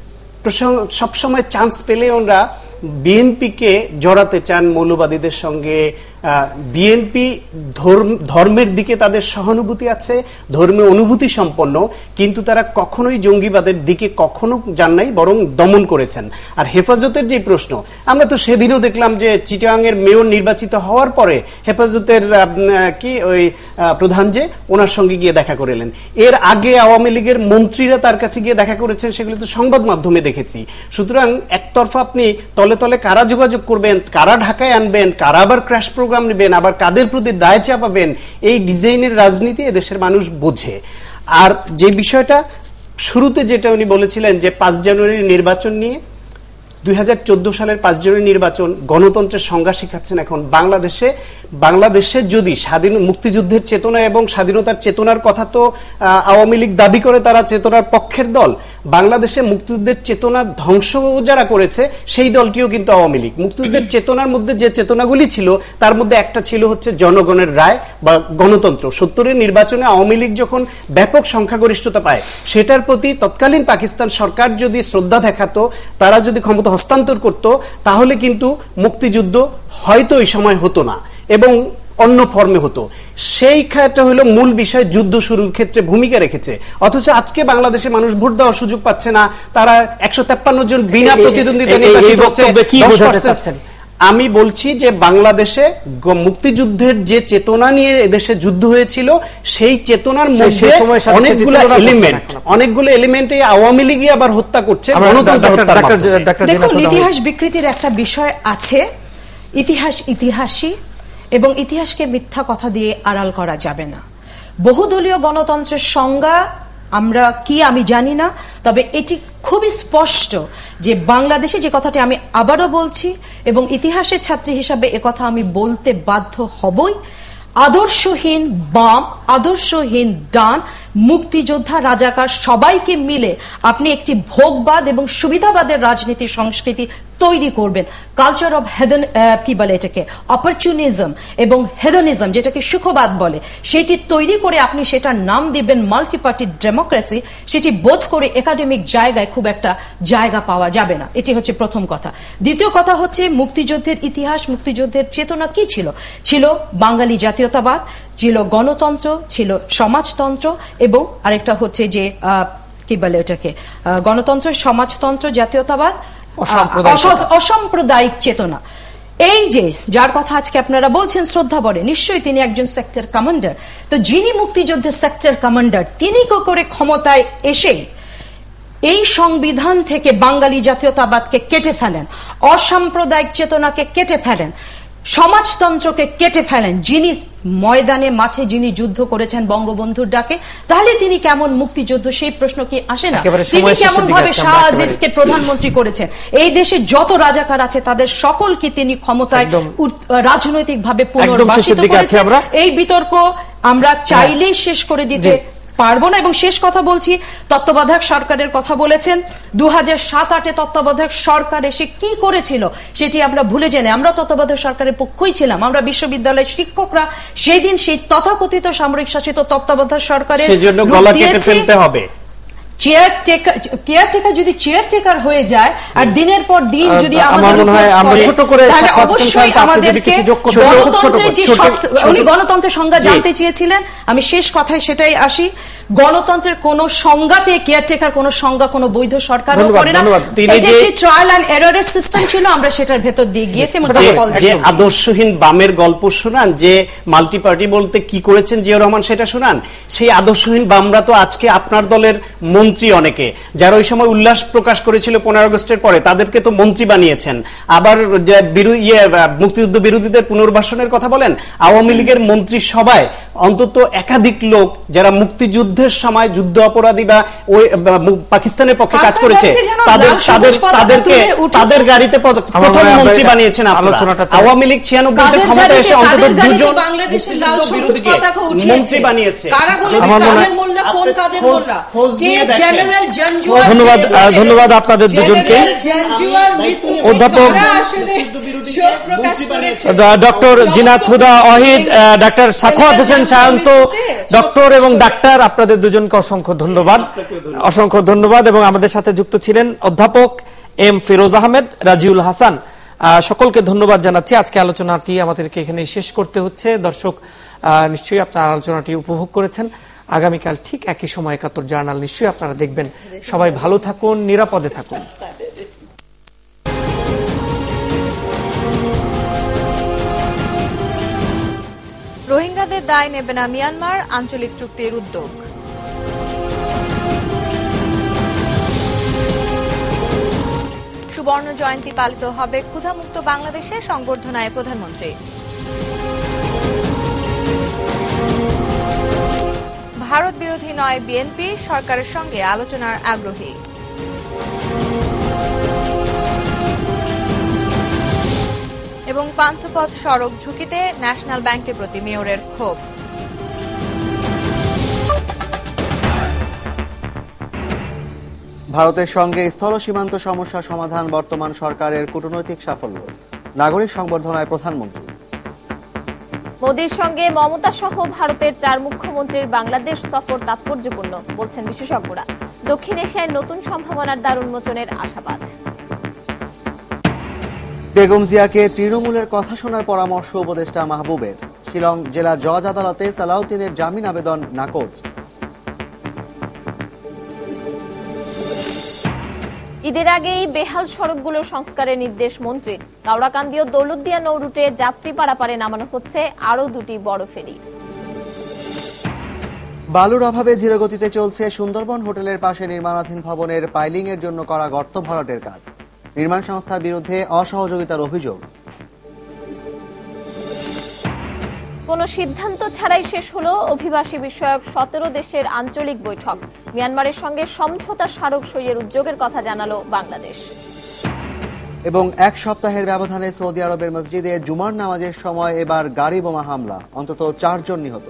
সবসময় চান্স পেলে ওরা বিএনপিকে জড়াতে চান মৌলবাদীদের সঙ্গে। বিএনপি ধর্মের দিকে তাদের সহানুভূতি আছে, ধর্মীয় অনুভূতি সম্পন্ন, কিন্তু তারা কখনোই জঙ্গিবাদের দিকে কখনো যান নাই, বরং দমন করেছেন। আর হেফাজতের যে প্রশ্ন, আমরা তো সেদিনও দেখলাম যে চিটাগাংয়ের মেয়র নির্বাচিত হওয়ার পরে হেফাজতের প্রধান যে ওনার সঙ্গে গিয়ে দেখা করলেন। এর আগে আওয়ামী লীগের মন্ত্রীরা তার কাছে গিয়ে দেখা করেছেন, সেগুলো তো সংবাদ মাধ্যমে দেখেছি। সুতরাং একতরফা আপনি তলে তলে কারা যোগাযোগ করবেন, কারা ঢাকায় আনবেন, কারা আবার ক্র্যাশ প্রোগ্রাম নেবেন, আবার কাদের প্রতি দায় চাপাবেন, এই ডিজাইনের রাজনীতি এদেশের মানুষ বোঝে। আর যে বিষয়টা শুরুতে যেটা উনি বলেছিলেন যে 5 জানুয়ারির নির্বাচন নিয়ে, 2014 সালের 5 জানুয়ারি নির্বাচন গণতন্ত্রের সংজ্ঞা শিখাচ্ছেন এখন বাংলাদেশে যদি স্বাধীন মুক্তিযুদ্ধের চেতনা এবং স্বাধীনতার চেতনার কথা তো আওয়ামী লীগ দাবি করে তারা চেতনার পক্ষের দল, বাংলাদেশে মুক্তিযুদ্ধের চেতনা ধ্বংস যারা করেছে সেই দলটিও কিন্তু আওয়ামী লীগ। মুক্তিযুদ্ধের চেতনার মধ্যে যে চেতনাগুলি ছিল তার মধ্যে একটা ছিল হচ্ছে জনগণের রায় বা গণতন্ত্র। 70-এর নির্বাচনে আওয়ামী লীগ যখন ব্যাপক সংখ্যাগরিষ্ঠতা পায়, সেটার প্রতি তৎকালীন পাকিস্তান সরকার যদি শ্রদ্ধা দেখাতো, তারা যদি ক্ষমতা হস্তান্তর করত, তাহলে কিন্তু মুক্তিযুদ্ধ হয়তো এই সময় হতো না এবং অন্য ফর্মে হতো। সেই ক্ষেত্রে হলো মূল বিষয়, যুদ্ধ শুরুর ক্ষেত্রে ভূমিকা রেখেছে। অথচ আজকে বাংলাদেশে মানুষ ভোট দেওয়ার সুযোগ পাচ্ছে না, তারা 153 জন বিনা প্রতিদ্বন্দ্বিতা নির্বাচিত হচ্ছে। আমি বলছি যে বাংলাদেশে মুক্তিযুদ্ধের যে চেতনা নিয়ে এদেশে যুদ্ধ হয়েছিল, সেই চেতনার মধ্যে অনেকগুলো এলিমেন্টে আওয়ামী লীগই আবার হত্যা করছে। দেখুন, ইতিহাস বিকৃতির একটা বিষয় আছে। ইতিহাস ইতিহাসই, এবং ইতিহাসকে মিথ্যা কথা দিয়ে আড়াল করা যাবে না। বহুদলীয় গণতন্ত্রের সংজ্ঞা আমরা কি আমি জানি না, তবে এটি খুবই স্পষ্ট যে বাংলাদেশে, যে কথাটি আমি আবারও বলছি এবং ইতিহাসের ছাত্রী হিসাবে একথা আমি বলতে বাধ্য হবই, আদর্শহীন বাম, আদর্শহীন ডান, মুক্তিযোদ্ধা, রাজাকার সবাইকে মিলে আপনি একটি ভোগবাদ এবং সুবিধাবাদের রাজনীতি সংস্কৃতি তৈরি করবেন। কালচার অফ হেডন, কি বলে এটাকে, অপরচুনিজম এবং হেডনিজম, যেটাকে সুখবাদ বলে, সেটি তৈরি করে আপনি সেটার নাম দিবেন মাল্টি পার্টি ডেমোক্রেসি। সেটি বোধ করে একাডেমিক জায়গায় খুব একটা জায়গা পাওয়া যাবে না। এটি হচ্ছে প্রথম কথা। দ্বিতীয় কথা হচ্ছে মুক্তিযুদ্ধের ইতিহাস, মুক্তিযুদ্ধের চেতনা কি ছিল? ছিল বাঙালি জাতীয়তাবাদ, ছিল গণতন্ত্র, ছিল সমাজতন্ত্র, এবং আরেকটা হচ্ছে যে কি বলে ওটাকে, গণতন্ত্র, সমাজতন্ত্র, জাতীয়তাবাদ, অসাম্প্রদায়িক চেতনা। এই যে যার কথা আজকে আপনারা বলছেন শ্রদ্ধা বলে, নিশ্চয়ই তিনি একজন সেক্টর কমান্ডার। তো যিনি মুক্তিযুদ্ধের সেক্টর কমান্ডার, তিনি করে ক্ষমতায় এসে এই সংবিধান থেকে বাঙালি জাতীয়তাবাদকে কেটে ফেলেন, অসাম্প্রদায়িক চেতনাকে কেটে ফেলেন, সমাজতন্ত্রকে কেটে ফেলেন। যিনি ময়দানে মাঠে যিনি যুদ্ধ করেছেন বঙ্গবন্ধুর ডাকে, তাহলে তিনি কেমন মুক্তিযুদ্ধ, সেই প্রশ্ন কি আসে না? তিনি কেমন ভাবে শাহ আজিজকে প্রধানমন্ত্রী করেছেন? এই দেশে যত রাজাকার আছে তাদের সকলকে তিনি ক্ষমতায় রাজনৈতিক ভাবে পুনর্বাসিত করেছেন। এই বিতর্ক আমরা চাইলেই শেষ করে দিতে পারবো না। এবং শেষ কথা বলছি, তত্ত্বাবধায়ক সরকারের কথা বলেছেন। 2007-08 তত্ত্বাবধায়ক সরকার এসে কি করেছিল সেটি আমরা ভুলে যাই। আমরা তত্ত্বাবধায়ক সরকারের পক্ষই ছিলাম। আমরা বিশ্ববিদ্যালয়ের শিক্ষকরা সেই দিন সেই তথাকথিত সামরিক শাসিত তত্ত্বাবধায়ক সরকারের কেয়ারটেকার যদি চেয়ারটেকার হয়ে যায় আর দিনের পর দিন যদি অবশ্যই আমাদেরকে উনি গণতন্ত্রের সংজ্ঞা জানতে চেয়েছিলেন। আমি শেষ কথায় সেটাই আসি, গণতন্ত্রের কোন সংজ্ঞাতে কেয়ারটেকার কোন সংজ্ঞা কোন বৈধ সরকার করে না। এটা একটি ট্রায়াল এন্ড এররের সিস্টেম ছিল, আমরা সেটার ভেতর দিয়ে গিয়েছি। যে আদর্শহীন বামের গল্প শোনান, যে মাল্টি পার্টি বলতে কি করেছেন জিয়াউর রহমান সেটা শোনান, সেই আদর্শহীন বামরা তো আজকে আপনার দলের মন্ত্রী, অনেকে যারা ওই সময় উল্লাস প্রকাশ করেছিল 15 আগস্টের পরে, তাদেরকে তো মন্ত্রী বানিয়েছেন। আবার মুক্তিযুদ্ধ বিরোধীদের পুনর্বাসনের কথা বলেন, আওয়ামী লীগের মন্ত্রী সভায় অন্তত একাধিক লোক যারা মুক্তিযুদ্ধের সময় যুদ্ধ অপরাধী বা ওই পাকিস্তানের পক্ষে কাজ করেছে তাদের গাড়িতে প্রথম মন্ত্রী বানিয়েছেন আপনারা। আওয়ামী লীগ 96-তে ক্ষমতায় এসে অন্তত দুজন মন্ত্রী বানিয়েছে। ধন্যবাদ আপনাদের দুজনকে। অধ্যাপক ডক্টর জিনাত হুদা অহিদ, ডাক্তার সাখাওয়াত হোসেন সায়ন্ত, ডক্টর এবং ডাক্তার, আপনাদের দুজনকে অসংখ্য ধন্যবাদ। এবং আমাদের সাথে যুক্ত ছিলেন অধ্যাপক এম ফিরোজ আহমেদ, রাজিউল হাসান, সকলকে ধন্যবাদ জানাচ্ছি। আজকে আলোচনাটি আমাদেরকে এখানে শেষ করতে হচ্ছে। দর্শক নিশ্চয়ই আপনারা আলোচনাটি উপভোগ করেছেন। আগামীকাল ঠিক একই সময় ৭১ জার্নাল নিশ্চয়ই আপনারা দেখবেন। সবাই ভালো থাকুন, নিরাপদে থাকুন। রোহিঙ্গাদের দায় নেবে না মিয়ানমার, আঞ্চলিক চুক্তির উদ্যোগ। সুবর্ণ জয়ন্তী পালিত হবে ক্ষুধামুক্ত বাংলাদেশে, সংবর্ধনায় প্রধানমন্ত্রী। ভারত বিরোধী নয় বিএনপি, সরকারের সঙ্গে আলোচনার আগ্রহী। এবং পান্থপথ সড়ক ঝুঁকিতে, ন্যাশনাল ব্যাংকের প্রতি মেয়রের ক্ষোভ। ভারতের সঙ্গে স্থল সীমান্ত সমস্যা সমাধান বর্তমান সরকারের কূটনৈতিক সাফল্য, নাগরিক সংবর্ধনায় প্রধানমন্ত্রী। মোদির সঙ্গে মমতা সহ ভারতের ৪ মুখ্যমন্ত্রীর বাংলাদেশ সফর তাৎপর্যপূর্ণ, বলছেন বিশেষজ্ঞরা। দক্ষিণ এশিয়ায় নতুন সম্ভাবনার দ্বার উন্মোচনের আশাবাদ। বেগম জিয়াকে তৃণমূলের কথা শোনার পরামর্শ উপদেষ্টা মাহবুবের। শিলং জেলা জজ আদালতে সালাউদ্দিনের জামিন আবেদন নাকচ। ঈদের আগেই বেহাল সড়কগুলো সংস্কারের নির্দেশ মন্ত্রীর। কাওড়াকান্দি ও দৌলতদিয়া নৌ রুটে যাত্রী পারাপারে নামানো হচ্ছে আরও 2টি বড় ফেরি। বালুর অভাবে ধীরগতিতে চলছে সুন্দরবন হোটেলের পাশে নির্মাণাধীন ভবনের পাইলিং এর জন্য করা গর্ত ভরাটের কাজ। নির্মাণ সংস্থার বিরুদ্ধে অসহযোগিতার অভিযোগ। কোনো সিদ্ধান্ত ছাড়াই শেষ হলো অভিবাসী বিষয়ক 17 দেশের আঞ্চলিক বৈঠক। মিয়ানমারের সঙ্গে সমঝোতা স্মারক সইয়ের উদ্যোগের কথা জানালো বাংলাদেশ। এবং 1 সপ্তাহের ব্যবধানে সৌদি আরবের মসজিদে জুমার নামাজের সময় এবার গাড়ি বোমা হামলা, অন্তত 4 জন নিহত।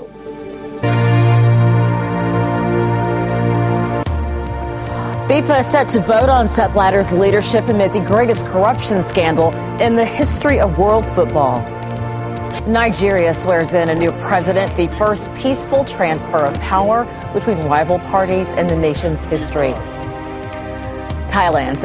FIFA is set to vote on Sepp Blatter's leadership amid the greatest corruption scandal in the history of world football. Nigeria swears in a new president, the first peaceful transfer of power between rival parties in the nation's history. Thailand's